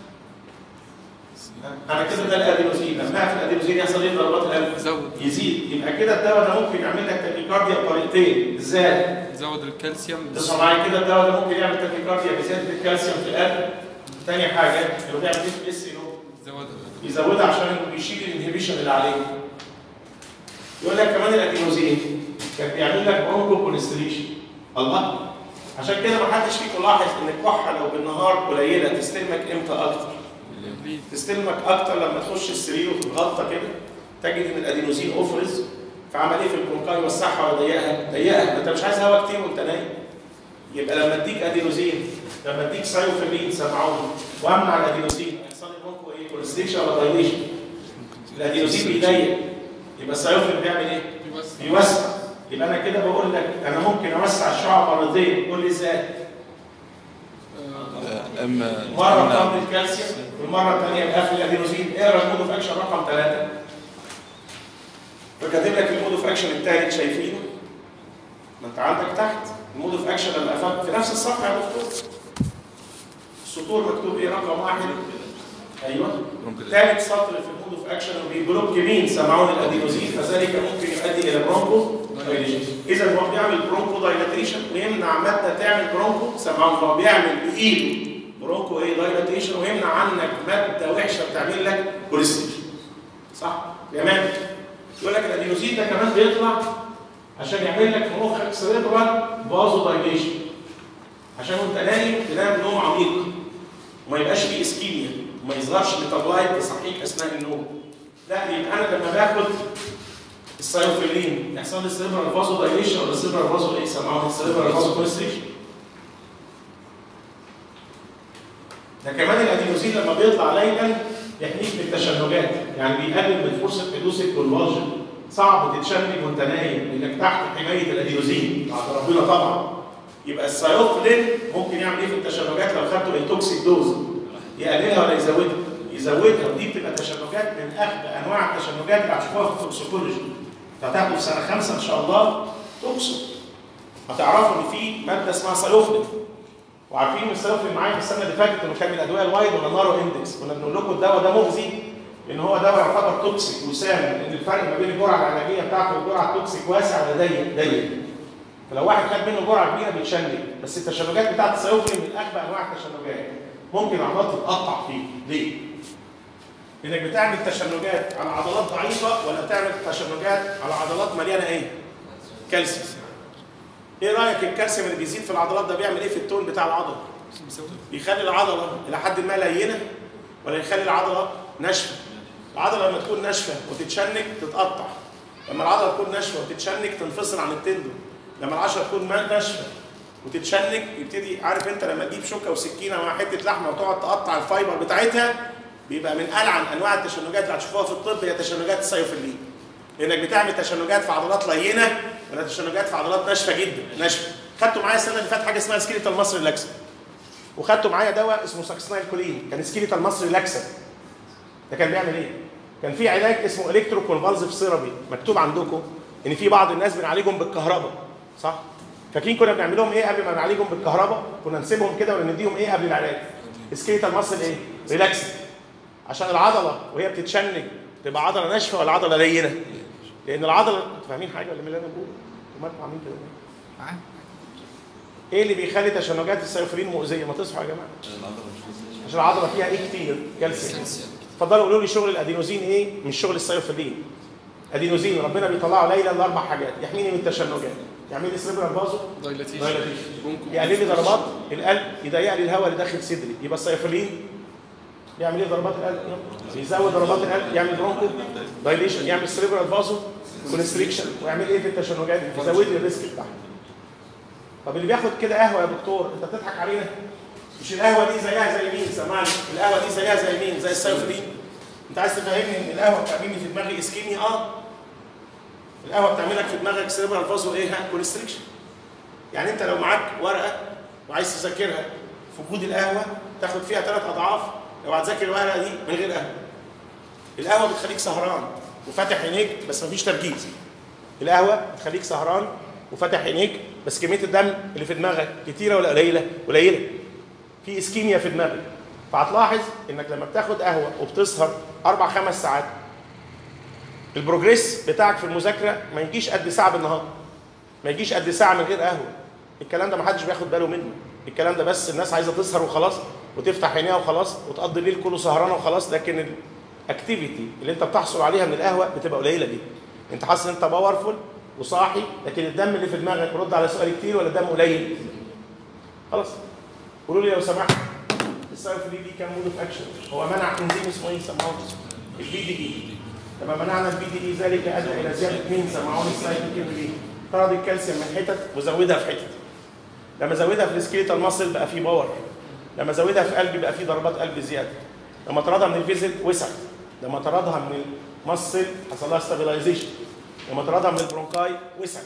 انا كده ده الادينوزين، لما اقفل الادينوزين يحصل ايه ضربات القلب؟ يزود. يزيد. يبقى كده الدواء ده ممكن يعمل لك تاكيكارديا بطريقتين. ازاي؟ يزود الكالسيوم. تسمع معايا كده الدواء ده ممكن يعمل تاكيكارديا بزياده الكالسيوم في القلب. ثاني حاجه انه بيعمل ايه في الاس انو؟ يزودها. يزودها عشان انه بيشيل الانهبيشن اللي عليه. يقول لك كمان الادينوزين كان بيعمل لك برونكو كونستريشن. الله، عشان كده ما حدش فيكم لاحظ ان الكحه لو بالنهار قليله تستلمك امتى اكتر؟ تستلمك اكتر لما تخش السرير وتتغطى كده تجد ان الادينوزين افرز. فعمل ايه في البرونكاي؟ وسعها ولا ضيقها؟ ضيقها. انت مش عايز هواء كتير وانت نايم. يبقى لما اديك ادينوزين، لما اديك سايوفيلين سمعوني وامنع الادينوزين هيحصل لي برونكو ايه؟ كونستريشن ولا دايليشن؟ الادينوزين بيضيق. يبقى السايوفيلين بيعمل ايه؟ بيوسع. يبقى انا كده بقول لك انا ممكن اوسع الشعاع مرتين، قول لي ازاي؟ اما مره بطن الكالسيوم والمره الثانيه بقفل الادينوزين. اقرا المود اوف اكشن رقم ثلاثه. فكاتب لك المود اوف اكشن الثالث، شايفينه؟ ما انت عندك تحت المود اوف اكشن لما قفلت في نفس الصفحه يا دكتور. السطور مكتوب ايه؟ رقم واحد. ايوه. ثالث سطر في المود اوف اكشن بيبلوك مين؟ سمعون الادينوزين، فذلك ممكن يؤدي الى برونكو دايليشن. اذا هو بيعمل برونكو دايلاتيشن ويمنع ماده تعمل برونكو سمعون، هو بيعمل بايده برونكو ايه دايلاتيشن ويمنع عنك ماده وحشه بتعمل لك كوليسترول. صح؟ تمام. يقول لك الادينوزين ده كمان بيطلع عشان يعمل لك في مخك سيريبرال فازو دايليشن، عشان وانت نايم تنام نوم عميق وما يبقاش فيه اسكيميا وما يظهرش ميتابلايت تصحيك اثناء النوم. لا، يبقى انا لما باخد السايوفيلين يحصل لي سيريبرال فازو دايليشن ولا سيريبرال فازو ايه؟ سمعوا سيريبرال فازو كونستريكشن. ده كمان الادينوزين لما بيطلع ليلا يحميك من التشنجات، يعني بيقلل من فرصه حدوث الكونفالجن. صعب تتشنج وانت نايم لانك تحت حمايه الادينوزين بعد ربنا طبعا. يبقى السايوفيلين ممكن يعمل ايه في التشنجات لو خدته التوكسيك دوز؟ يقللها ولا يزودها؟ يزودها، ودي بتبقى تشنجات من اغبى انواع التشنجات اللي هتشوفوها في التوكسيكولوجي. هتاخدوا في سنه خمسه ان شاء الله توكسو. هتعرفوا ان في ماده اسمها سايوفيلين. وعارفين ان السايوفيلين معايا في السنه اللي فاتت انه كان من الادويه الوايد ولا نارو اندكس، كنا بنقول لكم الدواء ده مؤذي لان هو دواء يعتبر توكسيك وسام، لان الفرق ما بين الجرعه العلاجيه بتاعته والجرعه التوكسيك واسع ولا ضيق؟ ضيق. فلو واحد خد منه جرعه كبيره بيتشنج، بس التشنجات بتاعت السايوفيلين من اغبى انواع التشنجات. ممكن عضلات تتقطع فيه، ليه؟ لانك بتعمل تشنجات على عضلات ضعيفه ولا بتعمل تشنجات على عضلات مليانه ايه؟ كالسيوم. ايه رايك الكالسيوم اللي بيزيد في العضلات ده بيعمل ايه في التون بتاع العضله؟ بيخلي العضله الى حد ما لينه ولا يخلي العضله ناشفه؟ العضله لما تكون ناشفه وتتشنج تتقطع. لما العضله تكون ناشفه وتتشنج تنفصل عن التندون. لما العشره تكون ناشفه وتتشنج يبتدي، عارف انت لما تجيب شوكه وسكينه مع حته لحمه وتقعد تقطع الفايبر بتاعتها، بيبقى من ألعن انواع التشنجات اللي هتشوفوها في الطب هي تشنجات السايوفيلين. لانك بتعمل تشنجات في عضلات لينه ولا تشنجات في عضلات ناشفه جدا، ناشفه. خدتوا معايا السنه اللي فاتت حاجه اسمها سكيليتال مصري لاكسا. وخدتوا معايا دواء اسمه ساكسنايل كولين، كان سكيليتال مصري لاكسا. ده كان بيعمل ايه؟ كان في علاج اسمه الكترو كونفالسيف ثيرابي، مكتوب عندكم ان في بعض الناس بنعالجهم بالكهرباء، صح؟ فاكرين كنا بنعمل لهم ايه قبل ما نعالجهم بالكهرباء؟ كنا نسيبهم كده ولا نديهم ايه قبل العلاج؟ سكيليتال مصري ايه؟ ريلاكس. عشان العضله وهي بتتشنج تبقى عضله ناشفه ولا عضله لينه؟ لان العضله، انتوا فاهمين حاجه ولا من اللي انا بقوله؟ انتوا مالكم عاملين كده ليه؟ ايه اللي بيخلي تشنجات السايوفيلين مؤذيه؟ ما تصحوا يا جماعه. عشان العضله فيها ايه كتير؟ كالسيوم. اتفضلوا قولوا لي شغل الادينوزين ايه؟ مش شغل السايوفيلين. ادينوزين ربنا بيطلعه ليلا لاربع حاجات، يحميني من التشنجات، يعمل لي سيريبرال فازو دايلاتيشن، يقلل لي ضربات القلب، يضيق لي الهواء اللي داخل صدري. يبقى السايوفيلين يعمل ايه ضربات القلب؟ يزود ضربات القلب، يعمل برونكو دايليشن، يعمل سيريبرال فازو كونستريكشن، ويعمل ايه في التشنجات؟ يزود لي الريسك بتاعها. طب اللي بياخد كده قهوه يا دكتور، انت بتضحك علينا؟ مش القهوه دي زيها زي مين؟ سامعني، القهوه دي زيها زي مين؟ زي السايوفيلين. انت عايز تفهمني ان القهوه بتعمل لي في دماغي اسكيميا؟ اه. القهوه بتعمل لك في دماغك سيريبرال فازو ايه؟ ها؟ كونستريكشن. يعني انت لو معاك ورقه وعايز تذاكرها في وجود القهوه تاخد فيها ثلاث اضعاف لو هتذاكر الورقه دي من غير قهوه. القهوه بتخليك سهران وفاتح عينيك بس مفيش تركيز. القهوه بتخليك سهران وفاتح عينيك بس كميه الدم اللي في دماغك كتيره ولا قليله؟ قليله. في اسكيميا في دماغك. فهتلاحظ انك لما بتاخد قهوه وبتسهر اربع خمس ساعات البروجريس بتاعك في المذاكره ما يجيش قد ساعه بالنهار. ما يجيش قد ساعه من غير قهوه. الكلام ده ما حدش بياخد باله منه. الكلام ده بس الناس عايزه تسهر وخلاص وتفتح عينيها وخلاص وتقضي الليل كله سهرانه وخلاص، لكن الاكتيفيتي اللي انت بتحصل عليها من القهوه بتبقى قليله جدا. انت حاسس ان انت باورفول وصاحي، لكن الدم اللي في دماغك رد على سؤال كتير ولا الدم قليل؟ خلاص. قولوا لي لو سمحت السايوفيلين دي كان مود اوف اكشن؟ هو منع انزيم اسمه ايه؟ سمعوه البي دي اي. لما منعنا البي دي اي ذلك ادى الى زياده مين؟ سمعوه السايوفيلين. طرد الكالسيوم من حتت وزودها في حتت. لما زودها في السكيليتال ماسل بقى في باور. لما زودها في قلبي بقى في ضربات قلب زياده. لما طردها من الفيزل وسعت. لما طردها من الماسل حصل لها ستابيلايزيشن. لما طردها من البرونكاي وسعت.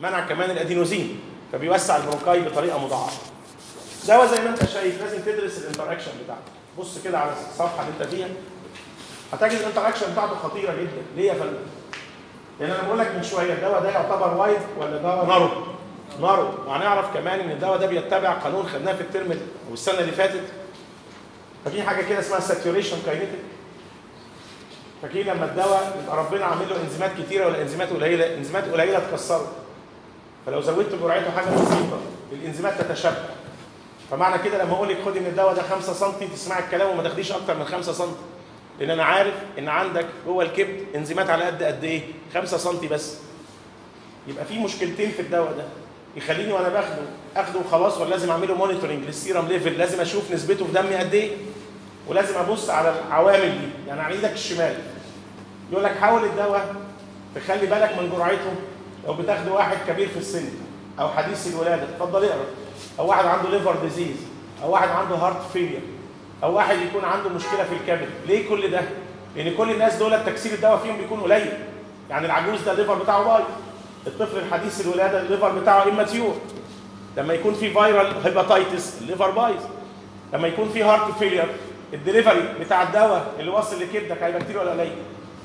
منع كمان الادينوزين، فبيوسع البرونكاي بطريقه مضاعفه. دواء زي ما انت شايف لازم تدرس الانتراكشن بتاعته. بص كده على الصفحه اللي انت فيها هتجد الانتراكشن بتاعته خطيره جدا. ليه يا فندم؟ لان انا بقول لك من شويه الدواء ده يعتبر وايد ولا دواء نارو؟ نارو. وهنعرف كمان ان الدواء ده بيتبع قانون خدناه في الترم او السنه اللي فاتت. ففي حاجه كده اسمها ساتيوريشن كاينيتيك. فاكرين لما الدواء يبقى ربنا عامل له انزيمات كتيره ولا انزيمات قليله؟ انزيمات قليله تكسره. فلو زودت جرعته حاجه بسيطه الانزيمات تتشبع. فمعنى كده لما اقول لك خدي من الدواء ده خمسة سم تسمعي الكلام وما تاخديش اكتر من خمسة سم. لان انا عارف ان عندك جوه الكبد انزيمات على قد قد ايه؟ خمسة سم بس. يبقى في مشكلتين في الدواء ده يخليني وانا باخده اخده وخلاص، ولا لازم اعمله مونيتورنج للسيرم ليفل، لازم اشوف نسبته في دمي قد ايه، ولازم ابص على العوامل دي. يعني على ايدك الشمال يقول لك حاول الدواء تخلي بالك من جرعته. لو بتاخده واحد كبير في السن او حديث الولاده اتفضل اقرا، او واحد عنده ليفر ديزيز، او واحد عنده هارت فيلير، او واحد يكون عنده مشكله في الكبد. ليه كل ده؟ لان كل الناس دول تكسير الدواء فيهم بيكون قليل. يعني العجوز ده الليفر بتاعه بايظ، الطفل الحديث الولاده الليفر بتاعه اماتيور، لما يكون في فيرال هيباتايتس الليفر بايظ، لما يكون في هارت فيلير الدليفري بتاع الدواء اللي واصل لكبدك هيبقى كتير ولا قليل؟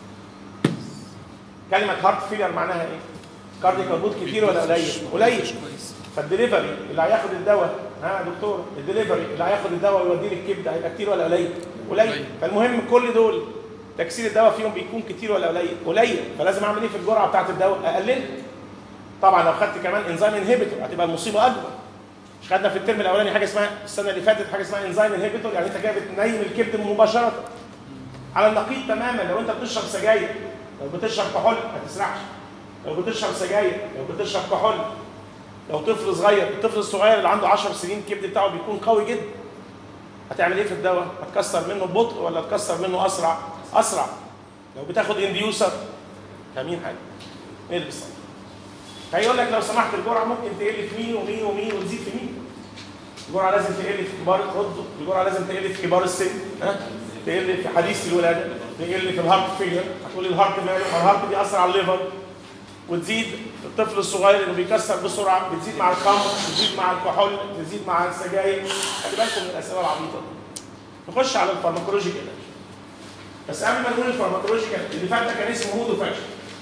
كلمه هارت فيلير معناها ايه؟ كاردياك اوتبوت كتير ولا قليل؟ قليل. فالدليفري اللي هياخد الدواء ها يا دكتور، الدليفري اللي هياخد الدواء ويوديه للكبده هيبقى كتير ولا قليل؟ قليل. فالمهم كل دول تكسير الدواء فيهم بيكون كتير ولا قليل؟ قليل. فلازم اعمل ايه في الجرعه بتاعت الدواء؟ اقللها. طبعا لو خدت كمان انزيم انهبيتور هتبقى المصيبه اكبر. مش خدنا في الترم الاولاني حاجه اسمها السنه اللي فاتت حاجه اسمها انزيم انهبيتور، يعني انت كده بتنيم الكبد مباشره. على النقيض تماما لو انت بتشرب سجاير، لو بتشرب كحول ما تسرحش. لو بتشرب سجاير، لو بتشرب كحول، لو طفل صغير، الطفل الصغير اللي عنده عشر سنين الكبد بتاعه بيكون قوي جدا. هتعمل ايه في الدواء؟ هتكسر منه ببطء ولا تكسر منه اسرع؟ اسرع. لو بتاخد انديوسر فاهمين حاجه؟ ايه اللي بيحصل؟ هيقول لك لو سمحت الجرعه ممكن تقل في مين ومين ومين وتزيد في مين. الجرعه لازم تقل في كبار الرد، الجرعه لازم تقل في كبار السن، ها؟ تقل في حديث الولاده، تقل في الهارت فيلير. هتقول الهارت ماله؟ الهارت بيأثر على الليفر. وتزيد في الطفل الصغير اللي بيكسر بسرعه، بتزيد مع الخمر، بتزيد مع الكحول، بتزيد مع السجاير. خلي بالكم من الاسئله العبيطه دي. نخش على الفارماكولوجيكال. بس قبل ما نقول الفارماكولوجيكال اللي فات ده كان اسمه هودو فاكشن.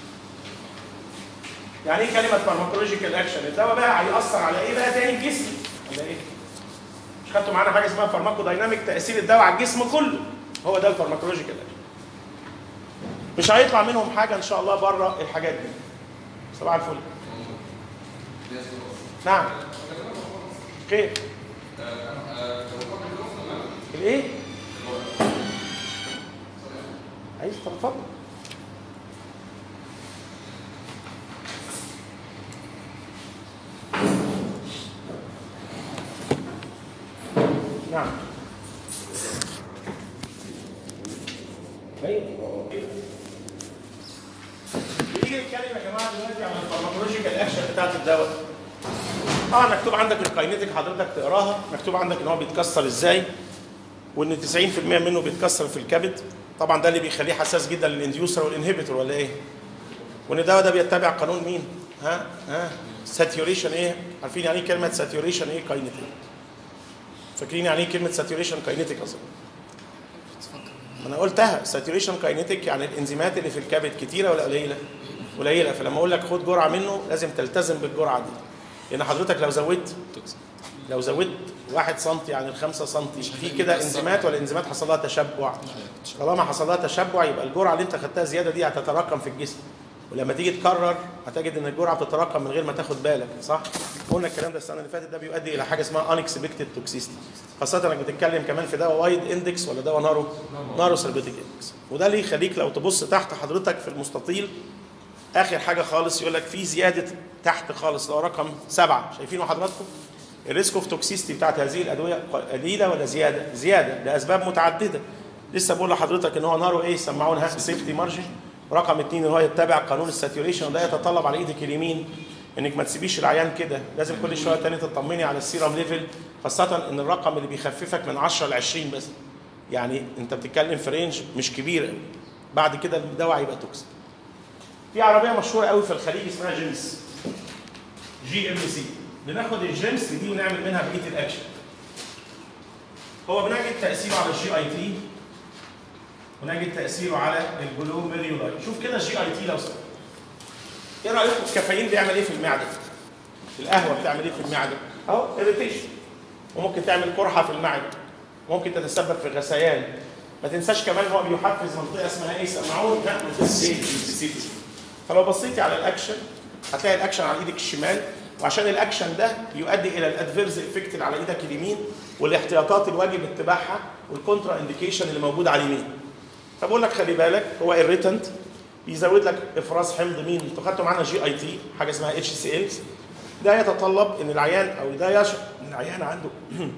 يعني ايه كلمه فارماكولوجيكال اكشن؟ الدواء بقى هيأثر على ايه بقى تاني في الجسم؟ ولا ايه؟ مش خدتوا معانا حاجه اسمها فارماكو دايناميك، تاثير الدواء على الجسم كله؟ هو ده الفارماكولوجيكال اكشن. مش هيطلع منهم حاجه ان شاء الله بره الحاجات دي. صباح الفل. نعم. خير. الايه؟ عايز تتفضل. نعم. ايوه. نيجي نتكلم يا جماعه دلوقتي عن الفارماكولوجيكال اكشن بتاعت الدواء. اه مكتوب عندك الكاينيتيك حضرتك تقراها، مكتوب عندك ان هو بيتكسر ازاي، وان تسعين في المية منه بيتكسر في الكبد. طبعا ده اللي بيخليه حساس جدا للانديوسر والانهبيتور ولا ايه؟ وان الدواء ده بيتبع قانون مين؟ ها ها ساتيوريشن ايه؟ عارفين يعني ايه كلمه ساتيوريشن ايه كاينيتيك؟ فاكرين يعني ايه كلمه ساتيوريشن كاينيتيك اصلا؟ انا قلتها ساتيوريشن كاينيتيك يعني الانزيمات اللي في الكبد كتيره ولا قليله؟ قليله. فلما اقول لك خد جرعه منه لازم تلتزم بالجرعه دي. لان حضرتك لو زودت لو زودت واحد سم عن الخمسة سم في كده انزيمات، ولا انزيمات حصل لها تشبع. طالما حصل لها تشبع يبقى الجرعه اللي انت خدتها زياده دي هتتراكم في الجسم، ولما تيجي تكرر هتجد ان الجرعه بتتراكم من غير ما تاخد بالك. صح؟ قلنا الكلام ده السنه اللي فاتت. ده بيؤدي الى حاجه اسمها انكسبكتد توكسيستي، خاصه انك بتتكلم كمان في دواء وايد اندكس ولا دواء نارو نارو سيربيتيك اندكس. وده اللي يخليك لو تبص تحت حضرتك في المستطيل اخر حاجه خالص يقول لك في زياده تحت خالص لو رقم سبعه. شايفينه حضراتكم؟ الريسك اوف توكسيستي بتاعت هذه الادويه قليله ولا زياده؟ زياده لاسباب متعدده. لسه بقول لحضرتك ان هو نارو ايه سمعونها سيفتي مارجن. رقم اثنين ان هو يتبع قانون الساتيوريشن، وده يتطلب على ايدك اليمين انك ما تسيبيش العيان كده، لازم كل شويه تاني تطمني على السيرم ليفل، خاصه ان الرقم اللي بيخففك من عشرة ل عشرين بس. يعني انت بتتكلم في رينج مش كبير قوي. بعد كده الدواء هيبقى توكسيك. في عربيه مشهوره قوي في الخليج اسمها جنس. جي ام سي. بناخد الجيمس دي ونعمل منها بقيه الاكشن. هو بنجد تاثيره على الجي اي تي ونجد تاثيره على الجلوميريولاي. شوف كده الجي اي تي لو سمحت. ايه رايكم الكافيين بيعمل ايه في المعده؟ القهوه بتعمل ايه في المعده؟ اهو اريتيشن، وممكن تعمل قرحه في المعده، ممكن تتسبب في غثيان. ما تنساش كمان هو بيحفز منطقه اسمها ايه؟ سمعون؟ لا منطقه ايه؟ السيتي. فلو بصيتي على الاكشن هتلاقي الاكشن على ايدك الشمال، وعشان الاكشن ده يؤدي الى الادفيرز افكت اللي على ايدك اليمين والاحتياطات الواجب اتباعها والكونترا انديكيشن اللي موجود على اليمين. فبقول لك خلي بالك هو irritant، بيزود لك افراز حمض مين؟ انتوا خدتوا معانا جي اي تي حاجه اسمها اتش سي ال. ده يتطلب ان العيان او ده يشعر ان العيان عنده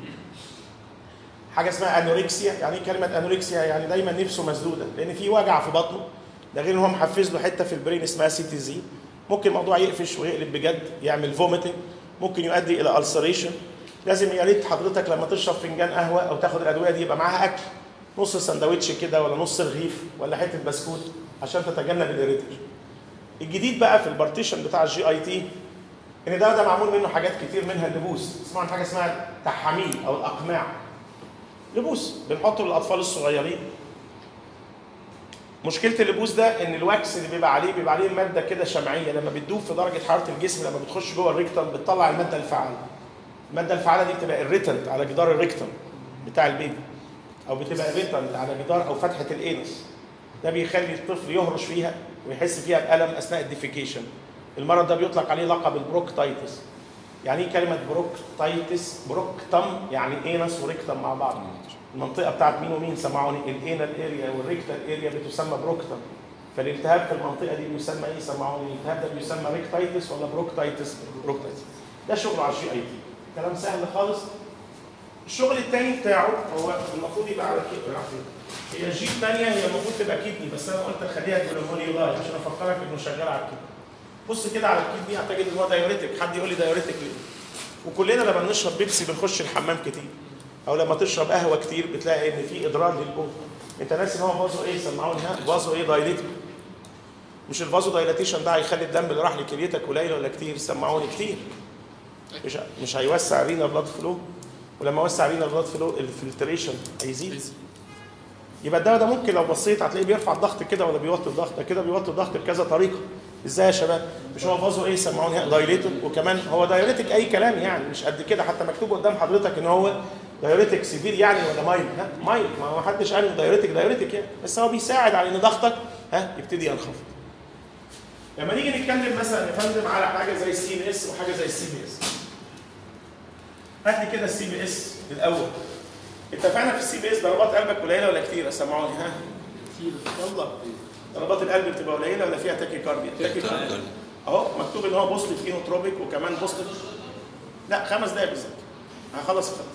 حاجه اسمها انوركسيا. يعني ايه كلمه انوركسيا؟ يعني دايما نفسه مسدوده لان في وجع في بطنه، ده غير ان هو محفز له حته في البرين اسمها سي تي زي. ممكن الموضوع يقفش ويقلب بجد، يعمل فوميتنج، ممكن يؤدي الى السريشن. لازم يا ريت حضرتك لما تشرب فنجان قهوه او تاخد الادويه دي يبقى معاها اكل، نص سندوتش كده ولا نص رغيف ولا حته بسكوت عشان تتجنب الاريتيشن. الجديد بقى في البارتيشن بتاع الجي اي تي ان ده ده معمول منه حاجات كتير، منها اللبوس. اسمعوا عن حاجه اسمها تحاميل او الاقماع. لبوس بنحطه للاطفال الصغيرين. مشكله اللبوس ده ان الواكس اللي بيبقى عليه بيبقى عليه ماده كده شمعيه، لما بتدوب في درجه حراره الجسم لما بتخش جوه الريكتم بتطلع الماده الفعاله. الماده الفعاله دي بتبقى irritant على جدار الريكتم بتاع البيبي، او بتبقى irritant على جدار او فتحه الانس. ده بيخلي الطفل يهرش فيها ويحس فيها بألم اثناء الديفيكيشن. المرض ده بيطلق عليه لقب البروكتايتس. يعني ايه كلمه بروكتايتس؟ بروكتم يعني انس وريكتم مع بعض. المنطقه بتاعت مين ومين؟ سمعوني الانال اريا والريكتال اريا بتسمى بروكتم. فالالتهاب في المنطقه دي بيسمى ايه؟ سمعوني الالتهاب ده بيسمى ريكتايتس ولا بروكتايتس؟ بروكتايتس. ده شغل على الجي اي تي، كلام سهل خالص. الشغل الثاني بتاعه هو المفروض يبقى على كده. هي الجي الثانيه هي المفروض تبقى كدني، بس انا قلت اخليها جلوميريولاي عشان افكرك انه شغال على الكدني. بص كده على الكدني هتجد ان هو دايوريتك. حد يقول لي دايوريتك ليه؟ وكلنا لما بنشرب بيبسي بنخش الحمام كتير، او لما تشرب قهوه كتير بتلاقي ان في اضرار للبول. انت ناسي ان هو فازو ايه؟ سمعوني ها؟ فازو ايه؟ دايليتك. مش الفازو دايلاتيشن ده هيخلي الدم اللي راح لكليتك قليل ولا كتير؟ سمعوني كتير. مش مش هيوسع رينا بلاد فلو، ولما وسع رينا بلاد فلو الفلتريشن هيزيد. يبقى الدواء ده ممكن لو بصيت هتلاقيه بيرفع الضغط كده ولا بيوطي الضغط ده كده، بيوطي الضغط بكذا طريقه. ازاي يا شباب؟ مش هو فازو ايه؟ سمعوني دايليتور، وكمان هو دايوريتك اي كلام يعني مش قد كده، حتى مكتوب قدام حضرتك ان هو دايوريتك سيفير يعني ولا مايل؟ ها مايل، ما حدش قال دايوريتك دايوريتك يعني، بس هو بيساعد على ان ضغطك ها يبتدي ينخفض. لما نيجي نتكلم مثلا يا فندم على حاجه زي السي بي اس وحاجه زي السي بي اس، هات لي كده السي بي اس الاول. اتفقنا في السي بي اس ضربات قلبك قليله ولا كتير؟ سمعوني ها؟ كتير. يلا ضربات القلب بتبقى قليله ولا فيها تاكيكارديا؟ تاكيكارديا اهو مكتوب ان هو بوزيتيف فينوتروبيك وكمان بوزيتيف. لا خمس دقايق بالظبط هخلص الخط.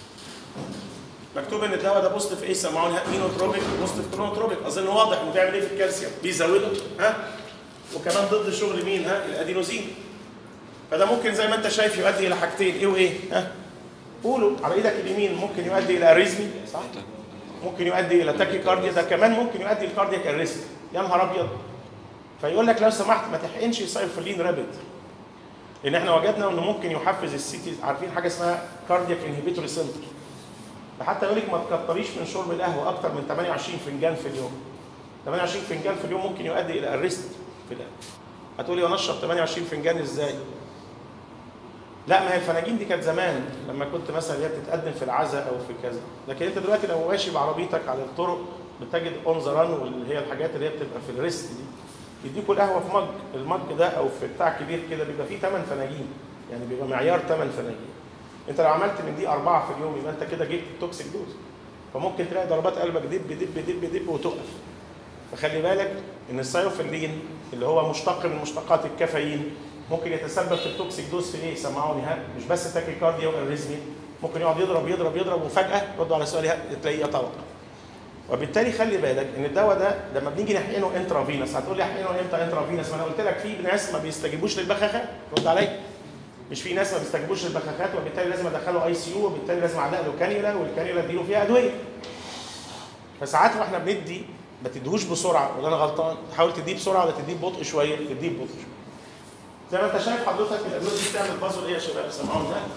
مكتوب ان الدواء ده بوزيتيف ايه؟ سمعوني ها؟ فينوتروبيك بوزيتيف كرونوتروبيك. اظن واضح انه بيعمل ايه في الكالسيوم؟ بيزوده ها؟ وكمان ضد شغل مين؟ ها؟ الادينوزين. فده ممكن زي ما انت شايف يؤدي الى حاجتين، ايه وايه؟ ها؟ قولوا على ايدك اليمين. ممكن يؤدي الى اريزمي، صح؟ ممكن يؤدي الى تاكيكارديا، ده كمان ممكن يؤدي الكاردياك اريست. يا نهار ابيض. فيقول لك لو سمحت ما تحقنش سايفولين رابيد، لان احنا وجدنا انه ممكن يحفز السيتي. عارفين حاجه اسمها كاردياك انهبيتوري سنتر. حتى يقول لك ما تكتريش من شرب القهوه اكتر من ثمانية وعشرين فنجان في اليوم. ثمانية وعشرين فنجان في اليوم ممكن يؤدي الى اريست في القلب. هتقولي وانا اشرب ثمانية وعشرين فنجان ازاي؟ لا ما هي الفناجين دي كانت زمان لما كنت مثلا هي بتتقدم في العزاء او في كذا، لكن انت دلوقتي لو ماشي بعربيتك على الطرق بتجد اون ذا ران، واللي هي الحاجات اللي هي بتبقى في الريست دي، يديكوا القهوه في مج، المج ده او في بتاع كبير كده بيبقى فيه ثمان فناجين، يعني بيبقى معيار ثمان فناجين. انت لو عملت من دي اربعه في اليوم يبقى انت كده جبت التوكسيك دوز، فممكن تلاقي ضربات قلبك دب دب دب دب وتقف. فخلي بالك ان السايوفيلين اللي هو مشتق من مشتقات الكافيين ممكن يتسبب في التوكسيك دوز في ايه؟ سمعوني ها؟ مش بس تاكيكارديا واريزميا، ممكن يقعد يضرب يضرب يضرب وفجاه ردوا على سؤالي تلاقيه يتوقف. وبالتالي خلي بالك ان الدواء ده لما بنيجي نحقنه انترافينس، هتقول لي احقنه امتى انترافينس؟ ما انا قلت لك في ناس ما بيستجيبوش للبخاخات، رد عليا. مش في ناس ما بيستجيبوش للبخاخات وبالتالي لازم ادخله اي سي يو وبالتالي لازم اعلق له كانيولا والكانيولا اديله فيها ادويه. فساعات واحنا بندي ما تديهوش بسرعه، ولا انا غلطان؟ تحاول تديه بسرعه ولا تديه ببطء شويه؟ تديه ببطء شويه. زي ما انت شايف حضرتك الادويه دي بتعمل بازل ايه يا شباب؟ سمعوهم ده؟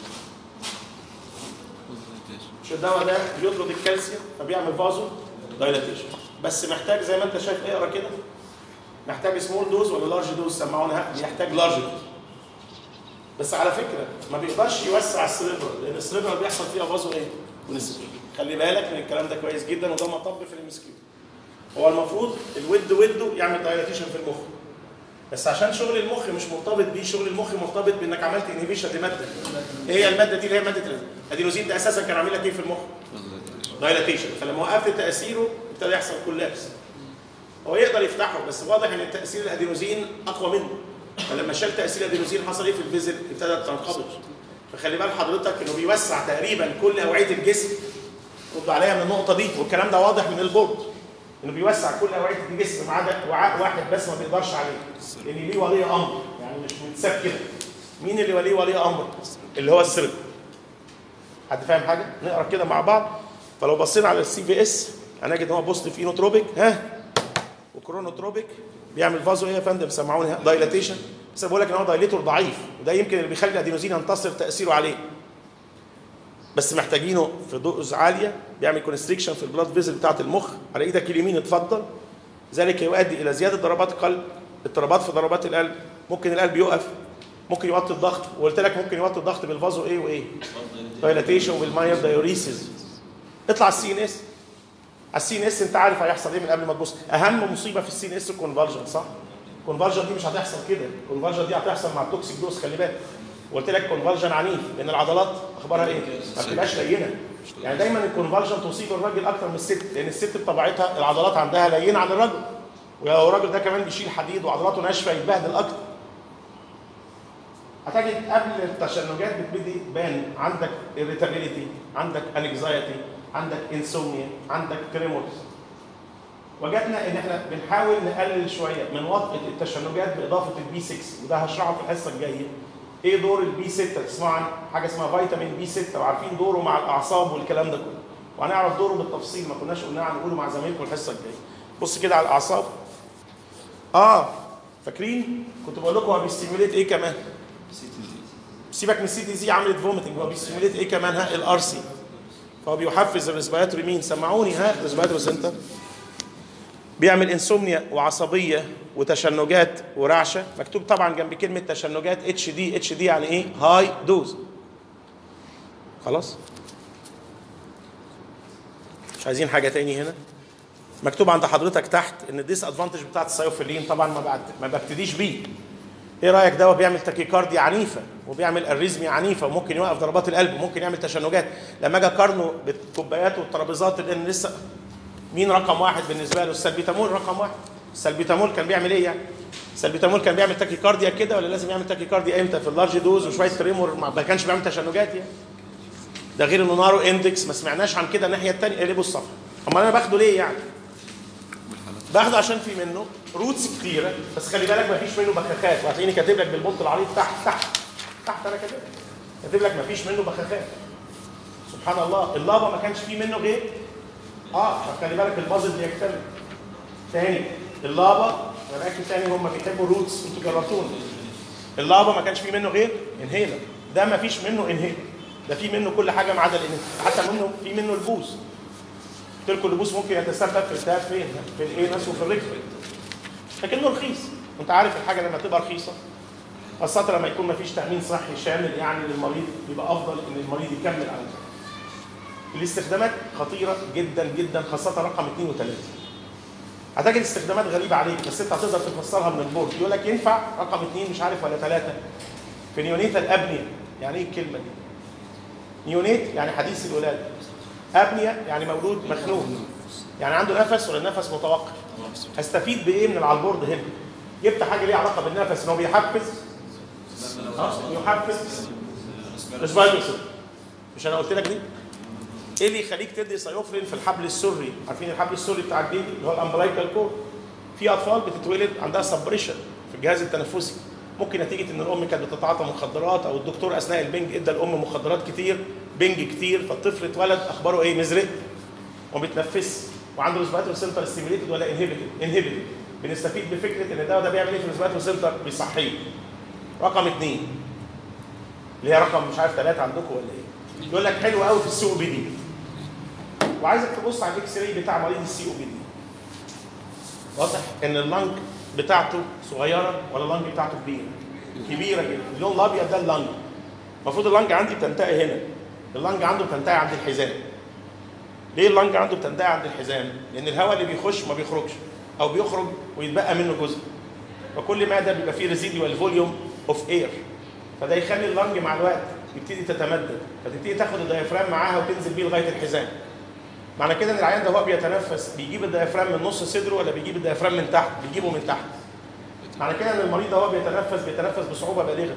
مش الدواء ده بيطرد الكالسيوم فبيعمل بازل دايلاتيشن، بس محتاج زي ما انت شايف اقرا كده، محتاج سمول دوز ولا لارج دوز؟ سمعونا بيحتاج لارج دوز. بس على فكره ما بيقدرش يوسع السريبرال، لان السريبرال بيحصل فيها بازل ايه؟ ونسبي. خلي بالك من الكلام ده كويس جدا، وده مطب في الام اس كيو. هو المفروض الود وده يعمل دايلاتيشن في المخ، بس عشان شغل المخ مش مرتبط بيه، شغل المخ مرتبط بانك عملت انهبيشن لماده. ايه هي الماده دي؟ اللي هي ماده الادينوزين. ده اساسا كان عامل لك ايه في المخ؟ دايلاتيشن. فلما وقفت تاثيره ابتدى يحصل كولابس. هو يقدر يفتحه، بس واضح ان تاثير الادينوزين اقوى منه. فلما شال تاثير الادينوزين حصل ايه في الفيزل؟ ابتدت تنقبض. فخلي بال حضرتك انه بيوسع تقريبا كل اوعيه الجسم. رد عليا من النقطه دي، والكلام ده واضح من البورد انه بيوسع كل اوعيه الجسم ما عدا وعاء واحد بس ما بيقدرش عليه، لان ليه ولي امر، يعني مش متساب كده. مين اللي وليه ولي امر؟ اللي هو السيرب. حد فاهم حاجه؟ نقرا كده مع بعض. فلو بصينا على السي في اس هنجد ان هو بوزيتيف اينوتروبيك ها وكرونوتروبيك، بيعمل فازو ايه يا فندم؟ سمعوني دايلاتيشن. بس بقول لك ان هو دايليتور ضعيف، وده يمكن اللي بيخلي الادينوزين ينتصر تاثيره عليه. بس محتاجينه في دوز عاليه، بيعمل كونستريكشن في البلاد فيزل بتاعه المخ. على ايدك اليمين اتفضل. ذلك يؤدي الى زياده ضربات القلب، اضطرابات في ضربات القلب، ممكن القلب يقف، ممكن يوطي الضغط، وقلت لك ممكن يوطي الضغط بالفازو ايه وايه؟ دايلاتيشن وبالماير دايوريسيس. اطلع السي ان اس. على السي ان اس انت عارف هيحصل ايه من قبل ما تبص. اهم مصيبه في السي ان اس الكونفرجن، صح؟ الكونفرجن دي مش هتحصل كده، الكونفرجن دي هتحصل مع التوكسيك دوز. خلي بالك. وقلت لك كونفرجن عنيف، لان العضلات اخبارها ايه؟ ما بتبقاش لينه. يعني دايما الكونفرجن تصيب الراجل اكتر من الست، لان الست بطبيعتها العضلات عندها لينه عن الراجل. ولو الراجل ده كمان بيشيل حديد وعضلاته ناشفه يتبهدل اكتر. هتجد قبل التشنجات بتبتدي تبان عندك irritability، عندك anxiety، عندك insomnia، عندك tremors. وجدنا ان احنا بنحاول نقلل شويه من وطئه التشنجات باضافه البي ستة، وده هشرحه في الحصه الجايه. ايه دور البي ستة؟ تسمعوا عن حاجه اسمها فيتامين بي ستة، وعارفين دوره مع الاعصاب والكلام ده كله. وهنعرف دوره بالتفصيل، ما كناش قلناه هنقوله مع زمايلكم الحصه الجايه. بص كده على الاعصاب. اه فاكرين؟ كنت بقول لكم هو بيستيموليت ايه كمان؟ سيبك من السي تي زي عملت فوميتنج، هو بيستيموليت ايه كمان؟ ها الار سي. فهو بيحفز الريسبيراتوري مين؟ سمعوني ها الريسبيراتوري سنتر. بيعمل انسومنيا وعصبيه وتشنجات ورعشه. مكتوب طبعا جنب كلمه تشنجات اتش دي. اتش دي يعني ايه؟ هاي دوز. خلاص؟ مش عايزين حاجه تاني هنا. مكتوب عند حضرتك تحت ان الديس ادفانتج بتاعت السايوفيلين طبعا ما بعد ما ببتديش بيه. ايه رايك؟ ده بيعمل تاكيكارديا عنيفه، وبيعمل اريزميا عنيفه، وممكن يوقف ضربات القلب، وممكن يعمل تشنجات. لما اجي اقارنه بالكوبايات والترابيزات، لان لسه مين رقم واحد بالنسبه له؟ السلبيتامول رقم واحد. السلبيتامول كان بيعمل ايه يعني؟ السلبيتامول كان بيعمل تاكيكارديا كده، ولا لازم يعمل تاكيكارديا امتى؟ في اللارج دوز وشويه تريمور، ما كانش بيعمل تشنجات يعني. ده غير انه نارو اندكس، ما سمعناش عن كده الناحيه الثانيه. قلبوا الصفحه. امال انا باخده ليه يعني؟ باخده عشان في منه روتس كتيره، بس خلي بالك ما فيش منه بخاخات. وهتلاقيني كاتب لك بالبنط العريض تحت تحت تحت انا كاتب كاتب لك ما فيش منه بخاخات. سبحان الله. اللابا ما كانش فيه منه غير اه خلي بالك البازل بيكتمل. تاني اللابا انا باكد تاني، هم بيحبوا الروتس، انتوا جربتونا. اللابا ما كانش فيه منه غير انهيلر. ده ما فيش منه انهيلر، ده فيه منه كل حاجه ما عدا الانهيلر. حتى منه في منه البوز. قلت لكم البوز ممكن يتسبب في التهاب فين؟ في الانس وفي الرجل. لكنه رخيص. انت عارف الحاجه لما تبقى رخيصه، خاصه لما يكون ما فيش تامين صحي شامل يعني للمريض، يبقى افضل ان المريض يكمل على ذلك. الاستخدامات خطيره جدا جدا، خاصه رقم اثنين وثلاثه. هتجد استخدامات غريبه عليك، بس انت هتقدر تفسرها من البورد. يقول لك ينفع رقم اثنين مش عارف ولا ثلاثه في نيونيتال ابنيا. يعني ايه الكلمه دي؟ نيونيت يعني حديث الولاده. ابنيا يعني مولود مخنوق، يعني عنده نفس ولا النفس متوقف. هستفيد بايه من على البورد هنا؟ جبت حاجه ليها علاقه بالنفس، ان هو بيحفز اه يحفز الريسبيراتوري. مش انا قلت لك دي؟ ايه اللي يخليك تدي سايوفرين في الحبل السري؟ عارفين الحبل السري بتاع البيبي اللي هو الامبلايكال كور؟ في اطفال بتتولد عندها سبريشن في الجهاز التنفسي، ممكن نتيجه ان الام كانت بتتعاطى مخدرات، او الدكتور اثناء البنج ادى الام مخدرات كتير، بنج كتير، فالطفل اتولد اخباره ايه؟ مزرق وما بيتنفسش، وعنده ريسبيراتوري سنتر ستيميوليتد ولا انهبيتد؟ انهبيتد. بنستفيد بفكره ان الدواء ده بيعمل ايه في الريسبيراتوري سنتر؟ بيصحيه. رقم اثنين اللي هي رقم مش عارف ثلاثه عندكم ولا ايه؟ يقول لك حلو قوي في السي او بي دي. وعايزك تبص على الاكس راي بتاع مريض السي او بي دي. واضح ان اللنج بتاعته صغيره ولا اللنج بتاعته كبيره؟ كبيره جدا. اللون الابيض ده اللنج. المفروض اللنج عندي بتنتهي هنا. اللنج عنده بتنتهي عند الحزام. ليه اللنج عنده بتنتهي عند الحزام؟ لان الهواء اللي بيخش ما بيخرجش او بيخرج ويتبقى منه جزء. فكل ما ده بيبقى فيه ريزيديوال فوليوم اوف اير. فده يخلي اللنج مع الوقت يبتدي تتمدد، فتبتدي تاخد الديافرام معاها وتنزل بيه لغايه الحزام. معنى كده ان العيان ده هو بيتنفس بيجيب الديافرام من نص صدره ولا بيجيب الديافرام من تحت؟ بيجيبه من تحت. معنى كده ان المريض ده هو بيتنفس بيتنفس بصعوبه بالغه.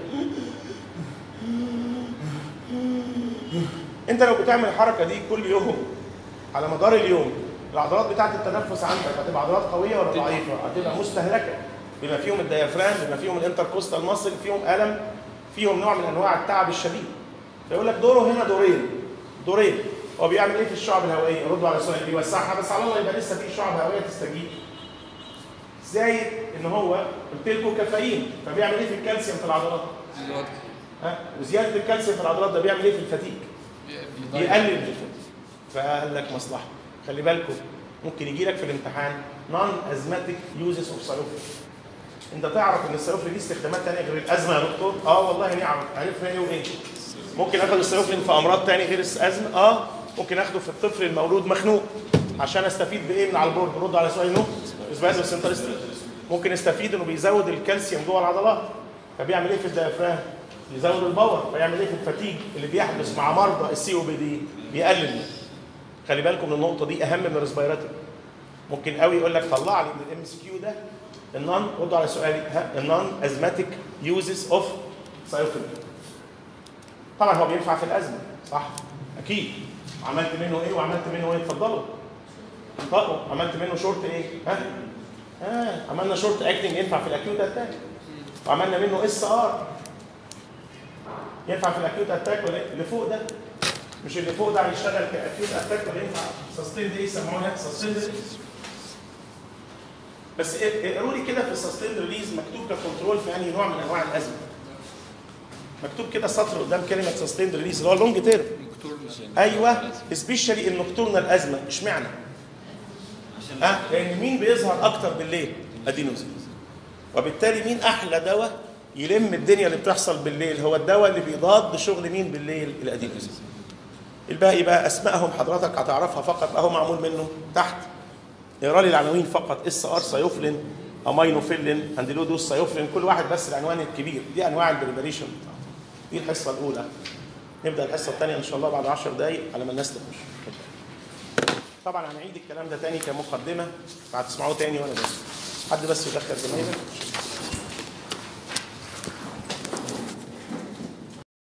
انت لو بتعمل الحركه دي كل يوم على مدار اليوم، العضلات بتاعه التنفس عندك هتبقى عضلات قويه ولا ضعيفه؟ هتبقى مستهلكه بما فيهم الديافرام، بما فيهم الانتركوستال ماسل، فيهم الم، فيهم نوع من انواع التعب الشديد. فيقول لك دوره هنا دورين دورين هو بيعمل ايه في الشعب الهوائيه؟ ردوا على السؤال. بيوسعها بس على الله يبقى لسه في شعب هوائيه تستجيب. زائد ان هو قلت لكم كافيين، فبيعمل ايه في الكالسيوم في العضلات؟ ها؟ وزياده الكالسيوم في العضلات ده بيعمل ايه في الفتيج؟ يقلل الفتيج. فقال لك مصلحه. خلي بالكم ممكن يجي لك في الامتحان نون ازماتيك يوزز اوف سايوفرين. انت تعرف ان السايوفرين دي استخدامات ثانيه غير الازمه يا دكتور؟ اه والله نعرف. عرفنا ايه وايه؟ ممكن اخد السايوفرين في امراض ثانيه غير الازمه؟ اه ممكن اخده في الطفل المولود مخنوق عشان استفيد بايه من على البورد؟ رد على سؤال نو اثبات السنتر. ممكن استفيد انه بيزود الكالسيوم جوه العضلات، فبيعمل ايه في الديافرام؟ يزود الباور. فيعمل ايه في الفتيج اللي بيحدث مع مرضى السي او بي دي؟ بيقلل. خلي بالكم من النقطه دي اهم من الريسبيراتوري. ممكن قوي يقول لك طلع لي من الام اس كيو ده النون، ردوا على سؤالي، ها النون ازماتيك يوزز اوف سايوفرين. طبعا هو بينفع في الازمه صح؟ اكيد. عملت منه ايه وعملت منه ايه؟ اتفضلوا انطقوا. عملت منه شورت ايه؟ ها؟ اه عملنا شورت اكتنج ينفع في الاكيوت اتاك. وعملنا منه اس ار ينفع في الاكيوت اتاك ولا ايه؟ اللي فوق ده مش اللي فوق ده هيشتغل كاكيوت اتاك ولا ينفع سستيند ايه يسموها؟ سستيند ريليز. بس اقروا لي كده في السستيند ريليز مكتوب ككنترول في انهي نوع من انواع الازمه. مكتوب كده سطر قدام كلمه سستيند ريليز اللي هو اللونج تيرم. ايوه سبيشالي النكتورنال ازمه. اشمعنى؟ ها؟ لان مين بيظهر اكتر بالليل؟ ادينوزين. وبالتالي مين احلى دواء يلم الدنيا اللي بتحصل بالليل؟ هو الدواء اللي بيضاد شغل مين بالليل؟ الادينوزين. الباقي بقى اسمائهم حضرتك هتعرفها فقط اهو معمول منه تحت. اقرا لي العناوين فقط. اس ار سايوفلين، امينوفيلين، انديلودوس سايوفلين، كل واحد بس العنوان الكبير. دي انواع البريباريشن بتاعته. دي الحصه الاولى. نبدا الحصه الثانيه ان شاء الله بعد عشر دقائق على ما الناس تخش. طبعا هنعيد الكلام ده تاني كمقدمه، هتسمعوه تاني وانا بس. حد بس يدخل زمايلك.